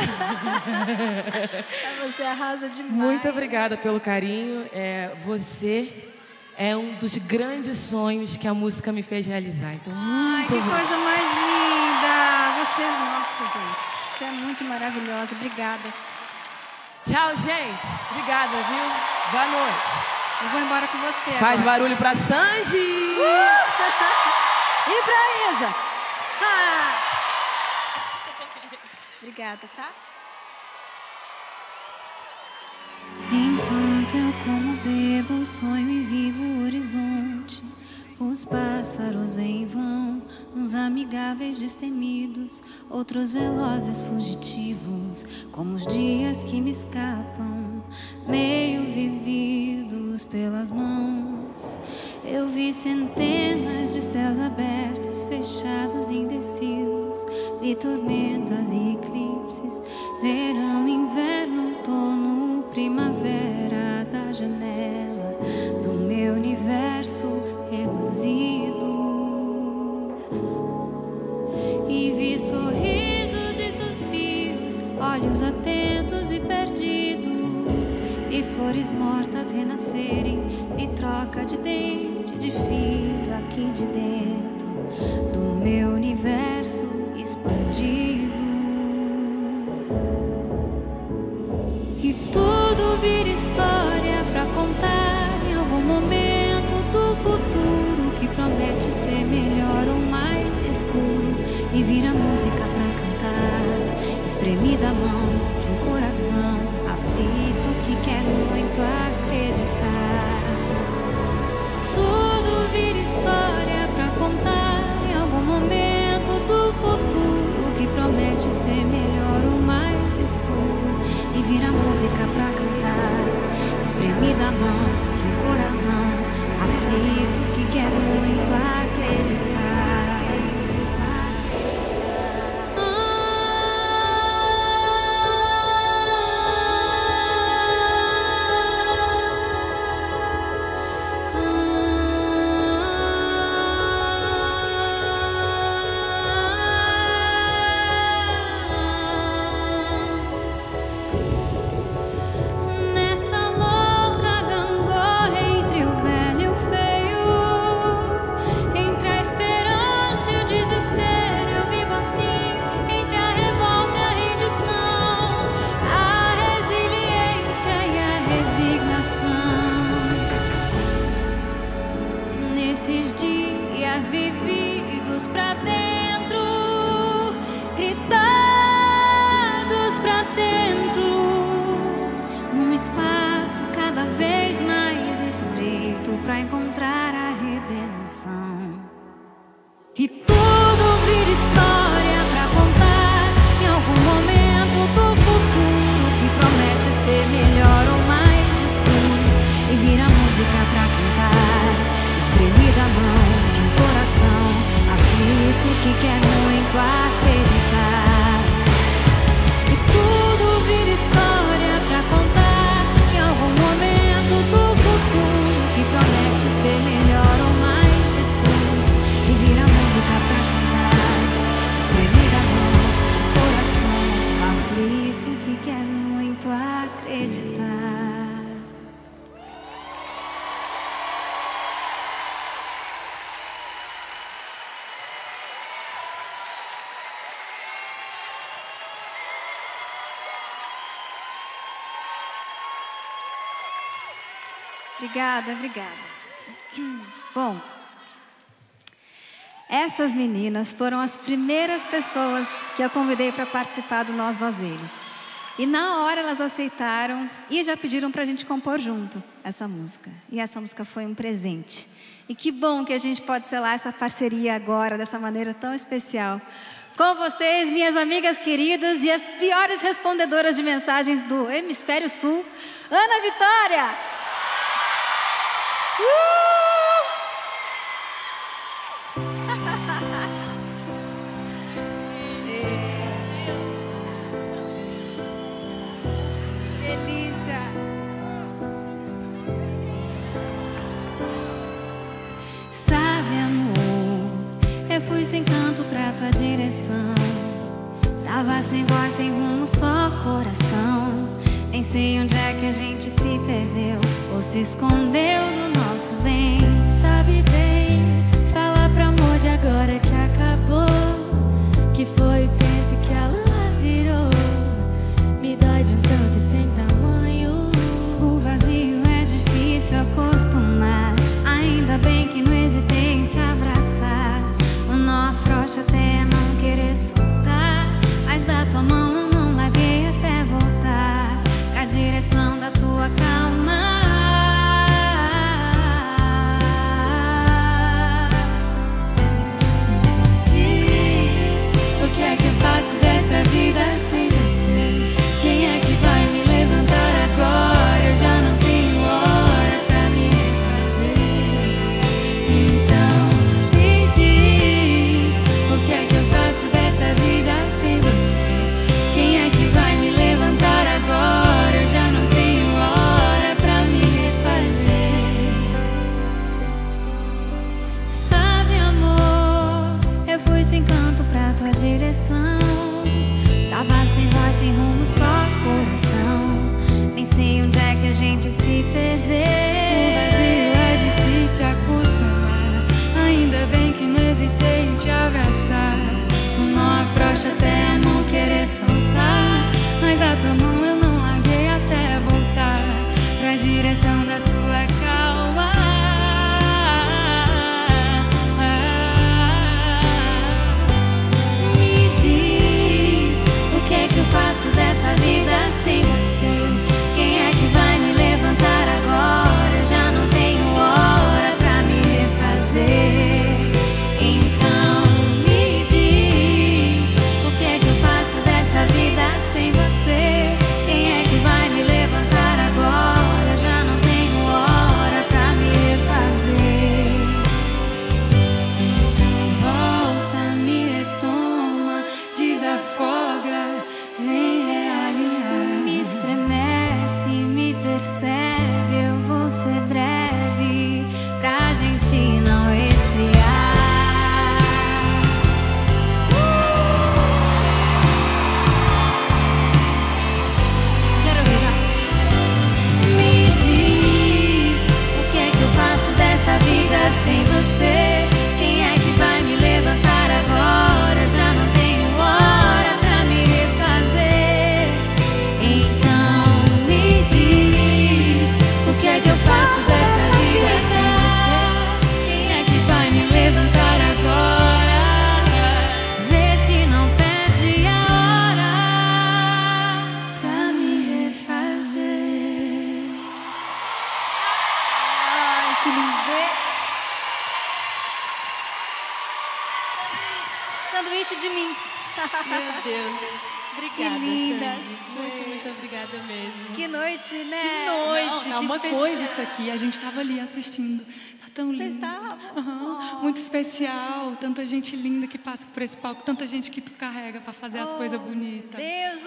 Você arrasa demais. Muito obrigada pelo carinho. É, você é um dos grandes sonhos que a música me fez realizar. Então, muito Ai, que obrigada. coisa mais linda. Você, nossa, gente. Você é muito maravilhosa. Obrigada. Tchau, gente. Obrigada, viu? Boa noite. Eu vou embora com você Faz agora. barulho pra Sandy. Uh! E pra Isa. Ah! Obrigada, tá? Enquanto eu como, bebo, sonho e vivo o horizonte, os pássaros vêm e vão, uns amigáveis destemidos, outros velozes fugitivos, como os dias que me escapam, meio vividos pelas mãos. Eu vi centenas de céus abertos, fechados e indecisos, vi tormentas e eclipses, verão, inverno, outono, primavera da janela do meu universo reduzido. E vi sorrisos e suspiros, olhos atentos e perdidos, e flores mortas renascerem, e troca de dente de filho aqui de dentro do meu universo expandido. E tudo vira história pra contar em algum momento do futuro que promete ser melhor ou mais escuro, e vira música pra cantar, espremida a mão de um coração aflito que quer muito acreditar. Tudo vira história pra contar em algum momento do futuro que promete ser melhor ou mais escuro, e vira música pra cantar, espremida a mão de um coração aflito que quer muito acreditar. Nesses dias vividos pra dentro, gritados pra dentro, num espaço cada vez mais estreito pra encontrar a redenção. E tudo vira história pra contar em algum momento do futuro que promete ser melhor ou mais escuro, e vira música pra cantar, espremida a mão de um coração aflito que quer muito acreditar. E tudo vira história pra contar em algum momento do futuro que promete ser melhor ou mais escuro, e vira música pra cantar, espremida a mão de um coração aflito que quer muito acreditar. Obrigada, obrigada. Bom, essas meninas foram as primeiras pessoas que eu convidei para participar do Nós Vozeles. E na hora elas aceitaram e já pediram para a gente compor junto essa música. E essa música foi um presente. E que bom que a gente pode selar essa parceria agora, dessa maneira tão especial. Com vocês, minhas amigas queridas e as piores respondedoras de mensagens do Hemisfério Sul, Ana Vitória! Uh! sem rumo, só coração. Nem sei onde é que a gente se perdeu ou se escondeu do nosso bem. Sabe bem, falar pra amor de agora que acabou, que foi o tempo que a lua virou. Me dói de um tanto e sem tamanho. O vazio é difícil acostumar. Ainda bem que não hesitei em te abraçar. O nó afrouxa até não querer soltar, mas da tua mão eu não larguei até voltar pra direção da tua calma. O que é que eu faço dessa vida sem você? Quem é que vai me levantar agora? Eu já não tenho hora pra me refazer. Então me diz, o que é que eu faço dessa vida sem você? Quem é que vai me levantar agora? Eu já não tenho hora pra me refazer. Sabe, amor, eu fui sem canto pra tua direção. Tava sem voz, sem rumo, só coração. Nem sei onde é que a gente se perdeu. O vazio é difícil acostumar. Ainda bem que não hesitei em te abraçar. O nó afrouxa até não querer soltar, mas da tua mão eu não larguei até voltar pra direção da tua calma. Me diz, o que é que eu faço dessa vida sem você? Quem é que vai me levantar agora? Eu já não tenho hora pra me refazer. Então me diz, o que é que eu faço dessa vida sem você? Quem é que vai me levantar agora? Eu já não tenho hora pra me refazer. Então volta, me retoma, desafoga, vem realinhar. Me estremece, me percebe, eu vou ser breve pra gente não esfriar. Quero ver, vai. Me diz, o que é que eu faço dessa vida sem você? Quem é que vai me levantar agora? Eu já não tenho hora pra me refazer. Então me diz, o que é que eu faço dessa vida sem você? Quem é que vai me levantar agora? Vê se não perde a hora pra me refazer. Ai, que lindo! Sanduíche de mim. Meu Deus. Obrigada, Que linda, Sandy. Muito, muito obrigada mesmo. Que noite, né? Que noite, Não, tá que uma especial. coisa isso aqui. A gente tava ali assistindo. Tá tão lindo. Vocês estavam? Aham, muito especial. Tanta gente linda que passa por esse palco. Tanta gente que tu carrega pra fazer as Oh, coisas bonitas. Deus!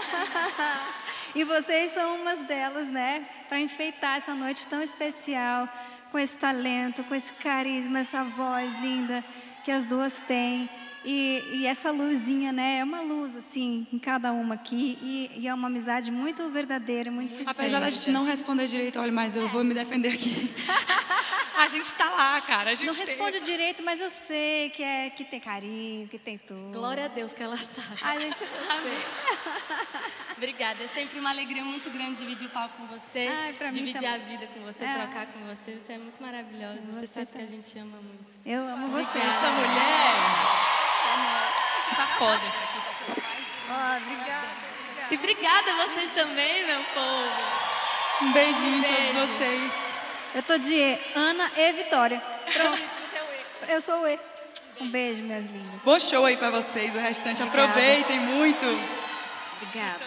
E vocês são umas delas, né? Para enfeitar essa noite tão especial, com esse talento, com esse carisma, essa voz linda que as duas têm. E, e essa luzinha, né? É uma luz, assim, em cada uma aqui. E, e é uma amizade muito verdadeira, muito sincera. Apesar da gente não responder direito, olha, mas eu vou me defender aqui. A gente tá lá, cara. A gente Não tem- responde direito, mas eu sei que, é, que tem carinho, que tem tudo. Glória a Deus que ela sabe. A gente eu sei. Obrigada. É sempre uma alegria muito grande dividir o palco com você. Ai, pra mim dividir também. a vida com você, É. trocar com você. Você é muito maravilhosa. Você, Você sabe que também. a gente ama muito. Eu amo você. Essa mulher tá foda isso aqui. Ó, obrigada. E obrigada a vocês também, meu povo. Um beijinho Um em beijo. todos vocês. Eu tô de E, Ana e Vitória. Pronto. Você é o E. Eu sou o E. Um beijo, minhas lindas. Bom show aí pra vocês. O restante Obrigada. aproveitem muito. Obrigada.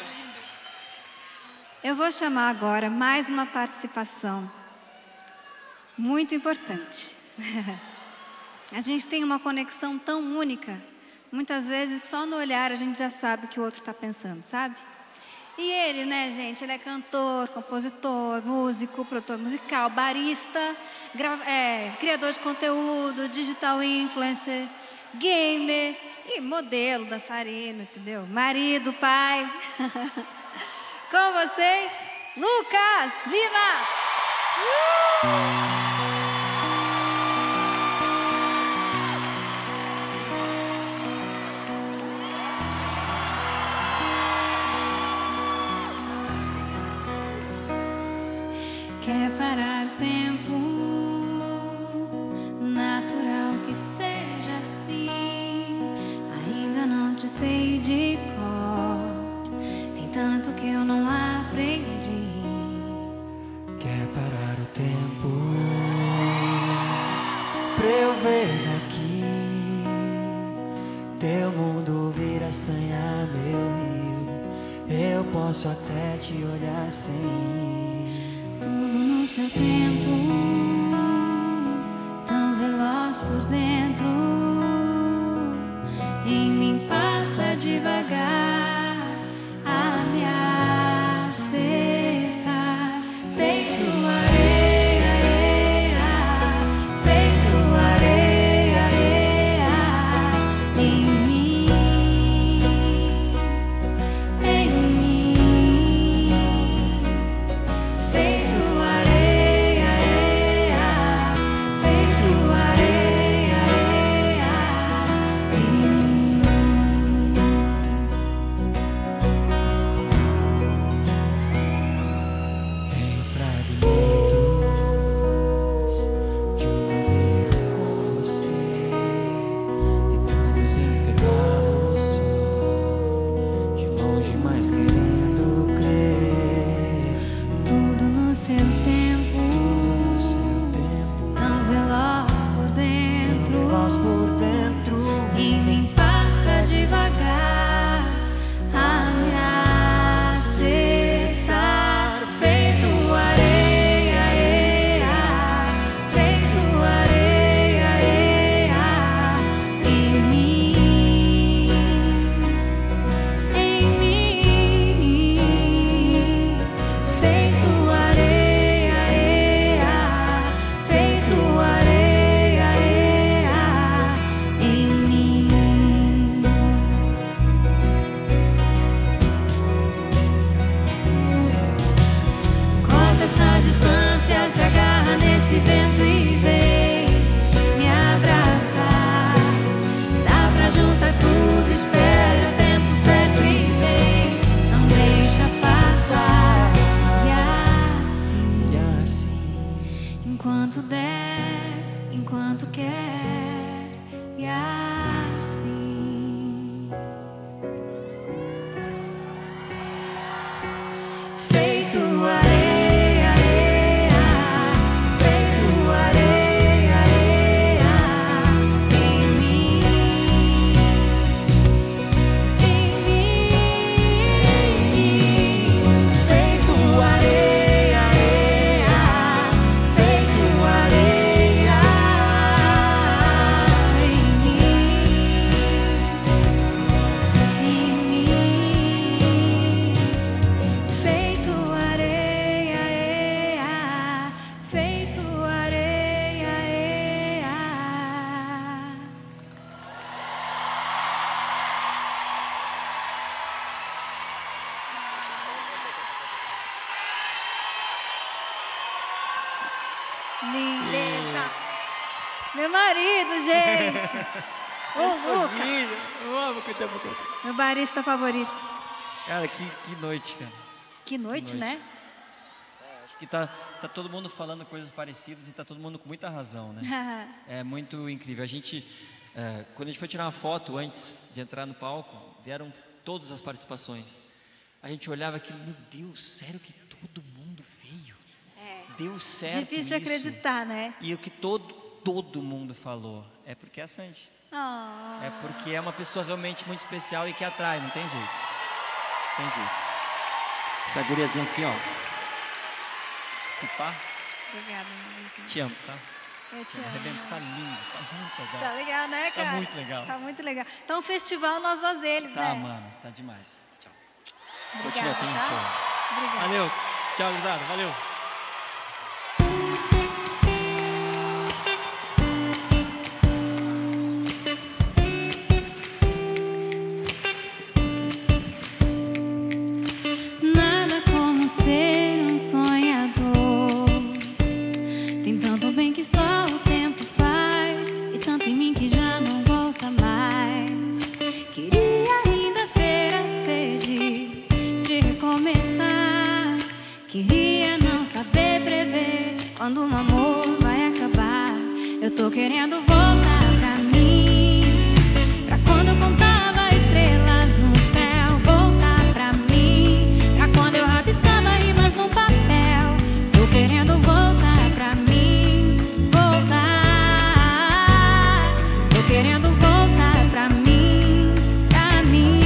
Eu vou chamar agora mais uma participação muito importante. A gente tem uma conexão tão única. Muitas vezes, só no olhar, a gente já sabe o que o outro está pensando, sabe? E ele, né, gente, ele é cantor, compositor, músico, produtor musical, barista, gra- é, criador de conteúdo, digital influencer, gamer. E modelo, dançarino, entendeu? Marido, pai. Com vocês, Lucas Lima. Uh! Quer parar o tempo, natural que seja assim. Ainda não te sei de cor, tem tanto que eu não aprendi. Quer parar o tempo pra eu ver daqui teu mundo vir a sanhar meu rio. Eu posso até te olhar sem ir. Tudo no seu tempo, tão veloz por dentro. Em mim passa devagar a me acertar. Feito areia, areia, feito areia, areia. Em mim, em mim. Feito areia, areia, feito areia, areia, em mim. Tenho fragmentos de uma vida com você e tantos intervalos só de longe, mas querendo crer. Tudo no seu tempo, No seu tempo, tão veloz por tão dentro. veloz por dentro. Em mim passa devagar a me acertar. Feito areia, areia, feito areia, areia. Em mim, em mim. Feito areia, areia, feito areia, areia. Em mim. Corta essa distância, se agarra nesse vento e vem me abraçar. Dá pra juntar tudo, espera o tempo certo e vem, não deixa passar. E assim, E assim, enquanto der, enquanto quer, e assim. Feito areia, areia, feito areia, areia. Em mim, em mim. Feito areia, areia, feito areia. Em mim, em mim. Feito areia, areia, feito areia, areia. Lindeza. Meu marido, gente. O Lucas, Eu amo cantar pra cantar. meu barista favorito. Cara, que, que noite, cara. Que noite, noite. né? Acho que tá, tá todo mundo falando coisas parecidas e tá todo mundo com muita razão, né? É muito incrível. A gente, é, quando a gente foi tirar uma foto antes de entrar no palco, vieram todas as participações. A gente olhava aquilo, meu Deus, sério que todo mundo veio? É. Deu certo Difícil de isso? acreditar, né? E o que todo, todo mundo falou é porque é a Sandy. Oh. É porque é uma pessoa realmente muito especial e que atrai, não tem jeito. Não tem jeito. Essa guriazinha aqui, ó. Se pá, Obrigada, meu vizinho. te amo, tá? Eu te O amo. evento tá lindo, tá muito legal. Tá legal, né, cara? Tá muito legal. Tá muito legal. Então, festival Nós Vazeles, Tá, né? mano, tá demais. Tchau. Obrigada, Continua, tem tá? tchau. Obrigada. Valeu. Tchau, gurizada. Valeu. Quando um amor vai acabar, eu tô querendo voltar pra mim. Pra quando eu contava estrelas no céu, voltar pra mim. Pra quando eu rabiscava rimas num papel, tô querendo voltar pra mim. Voltar, tô querendo voltar pra mim, pra mim.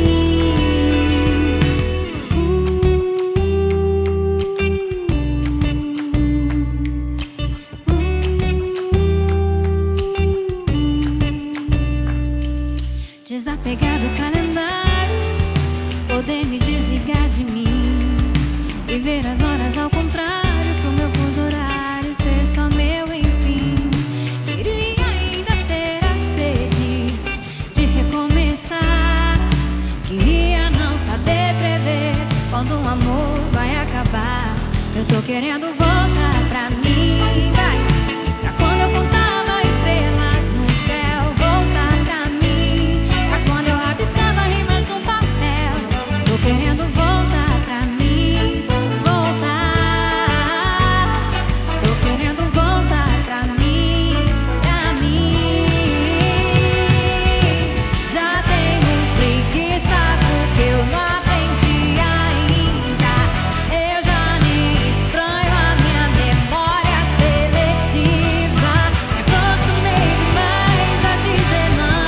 Desapegar do calendário, poder me desligar de mim e ver as horas ao contrário, pro meu fuso horário ser só meu, enfim. Queria ainda ter a sede de recomeçar, queria não saber prever quando um amor vai acabar. Eu tô querendo voltar pra mim, vai, pra quando eu contava estrelas no céu, voltar pra mim. Pra quando eu rabiscava rimas num papel, tô querendo voltar pra mim, voltar. Tô querendo voltar pra mim, pra mim. Já tenho preguiça porque eu não aprendi ainda. Eu já nem estranho a minha memória seletiva. Me acostumei demais a dizer não.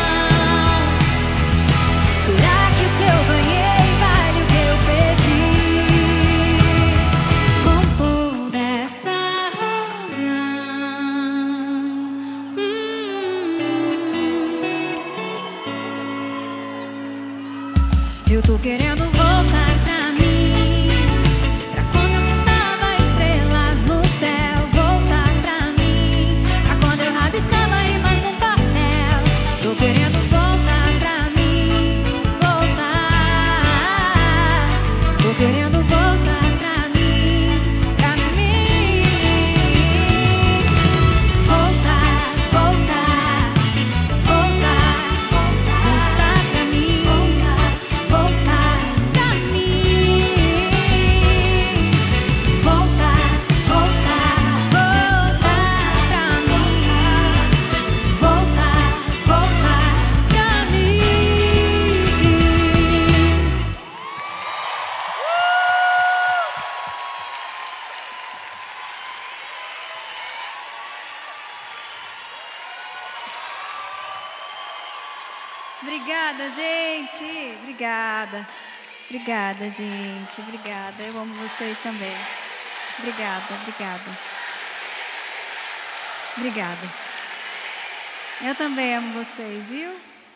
Será que o que eu ganhei vale o que eu perdi? Com toda essa razão, hum, eu tô querendo voltar pra mim. Pra quando eu contava estrelas no céu, voltar pra mim. Pra quando eu rabiscava rimas num papel, tô querendo voltar pra mim, voltar. Tô querendo voltar pra mim, pra mim. Voltar, voltar, voltar, voltar pra mim, voltar pra mim. Voltar, voltar, voltar pra mim. Voltar, voltar pra mim. Obrigada, gente. Obrigada. Obrigada, gente. Obrigada. Eu amo vocês também. Obrigada, obrigada. Obrigada. Eu também amo vocês, viu?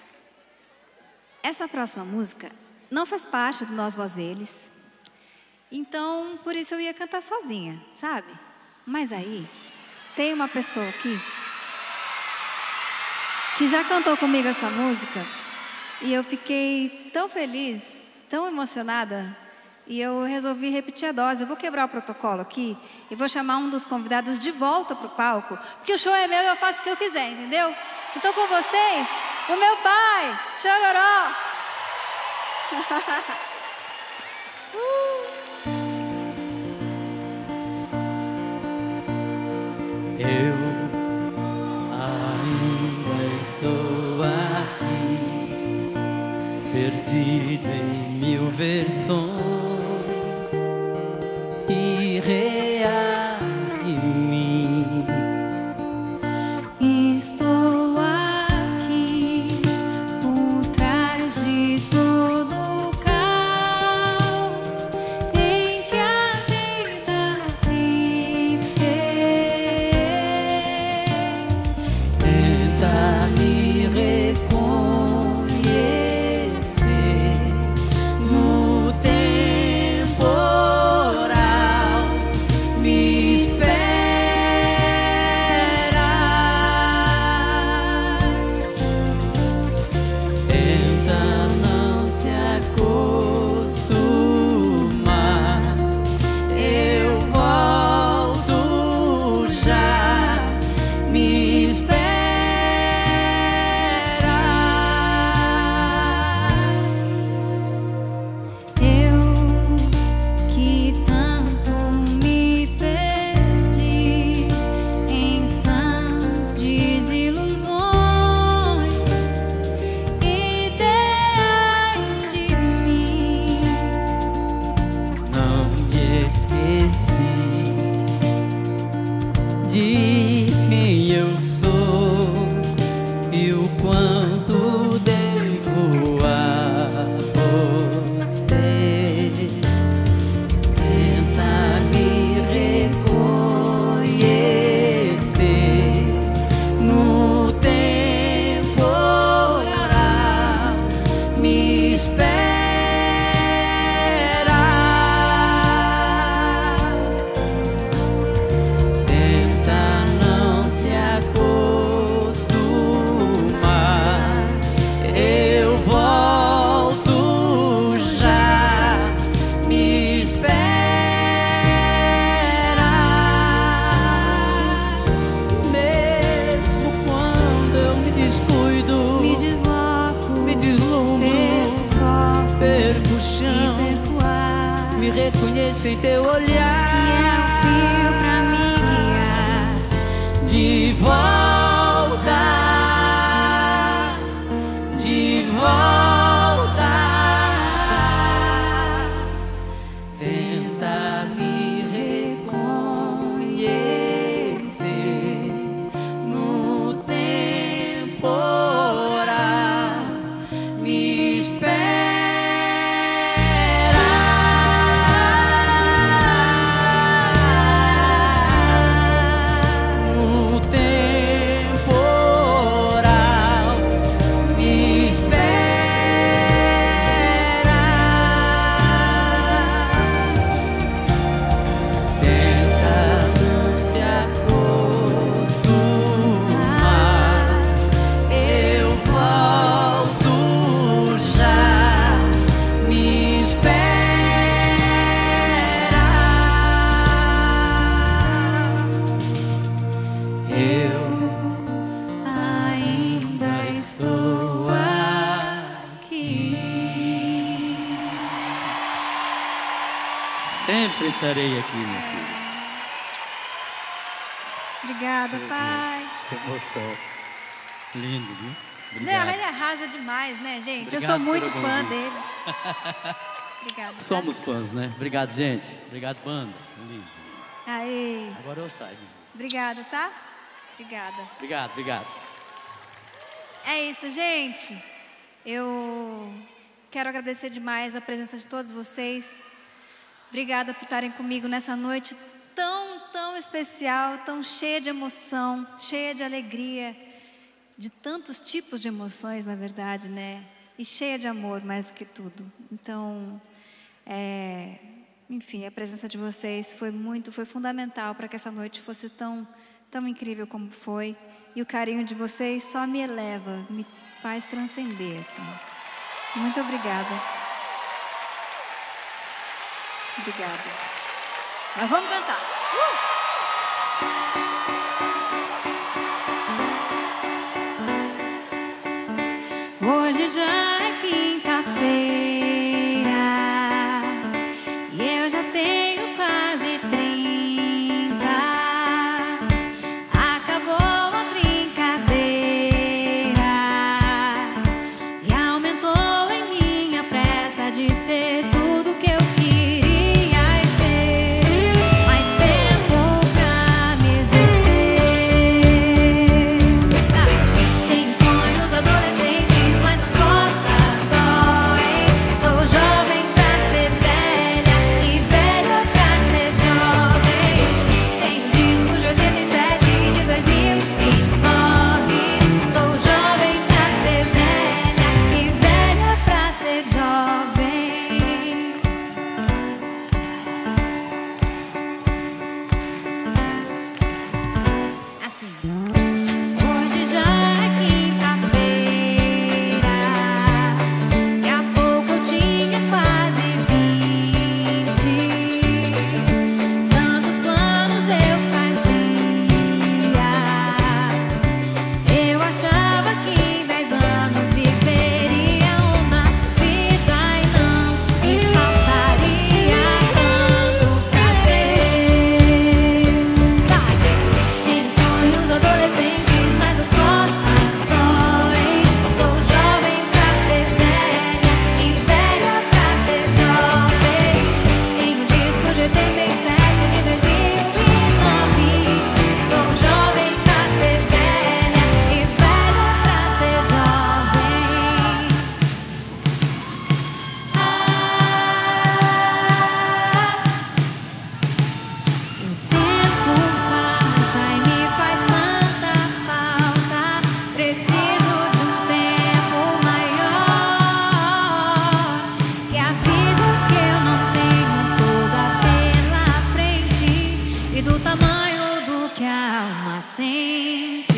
Essa próxima música não faz parte do Nós Vós Eles. Então, por isso eu ia cantar sozinha, sabe? Mas aí, tem uma pessoa aqui que já cantou comigo essa música e eu fiquei tão feliz, tão emocionada, e eu resolvi repetir a dose. Eu vou quebrar o protocolo aqui e vou chamar um dos convidados de volta pro palco, porque o show é meu e eu faço o que eu quiser, entendeu? Então com vocês, o meu pai, Chororó. Eu ainda estou aqui, perdido em mil versões irreais de mim. Estou aqui por trás de todo o caos em que a vida se fez. Tenta me reconhecer no tempo quem eu sou e o quanto devo a você. Tenta me reconhecer no temporal, me espera. Reconheço em teu olhar, que é um fio pra me guiar de volta, de volta. Tenta me reconhecer no temporal, me espera. Sempre estarei aqui, meu filho. Obrigada, pai. Que emoção. Lindo, viu? Não, ele arrasa demais, né, gente? Obrigado, eu sou muito pelo fã convite. dele. Obrigada. Somos fãs, né? Obrigado, gente. Obrigado, banda. Lindo. Aí. Agora eu saio. Obrigada, tá? Obrigada. Obrigado, obrigado. É isso, gente. Eu quero agradecer demais a presença de todos vocês. Obrigada por estarem comigo nessa noite tão, tão especial, tão cheia de emoção, cheia de alegria, de tantos tipos de emoções, na verdade, né? E cheia de amor, mais do que tudo. Então, é, enfim, a presença de vocês foi muito, foi fundamental para que essa noite fosse tão, tão incrível como foi. E o carinho de vocês só me eleva, me faz transcender, assim. Muito obrigada. Obrigada. Mas vamos cantar. Uh! Hoje já é quinta-feira e eu já tenho quase trinta. Acabou a brincadeira e aumentou em minha pressa de ser tudo que eu queria. Mais tempo e do tamanho do que a alma sente.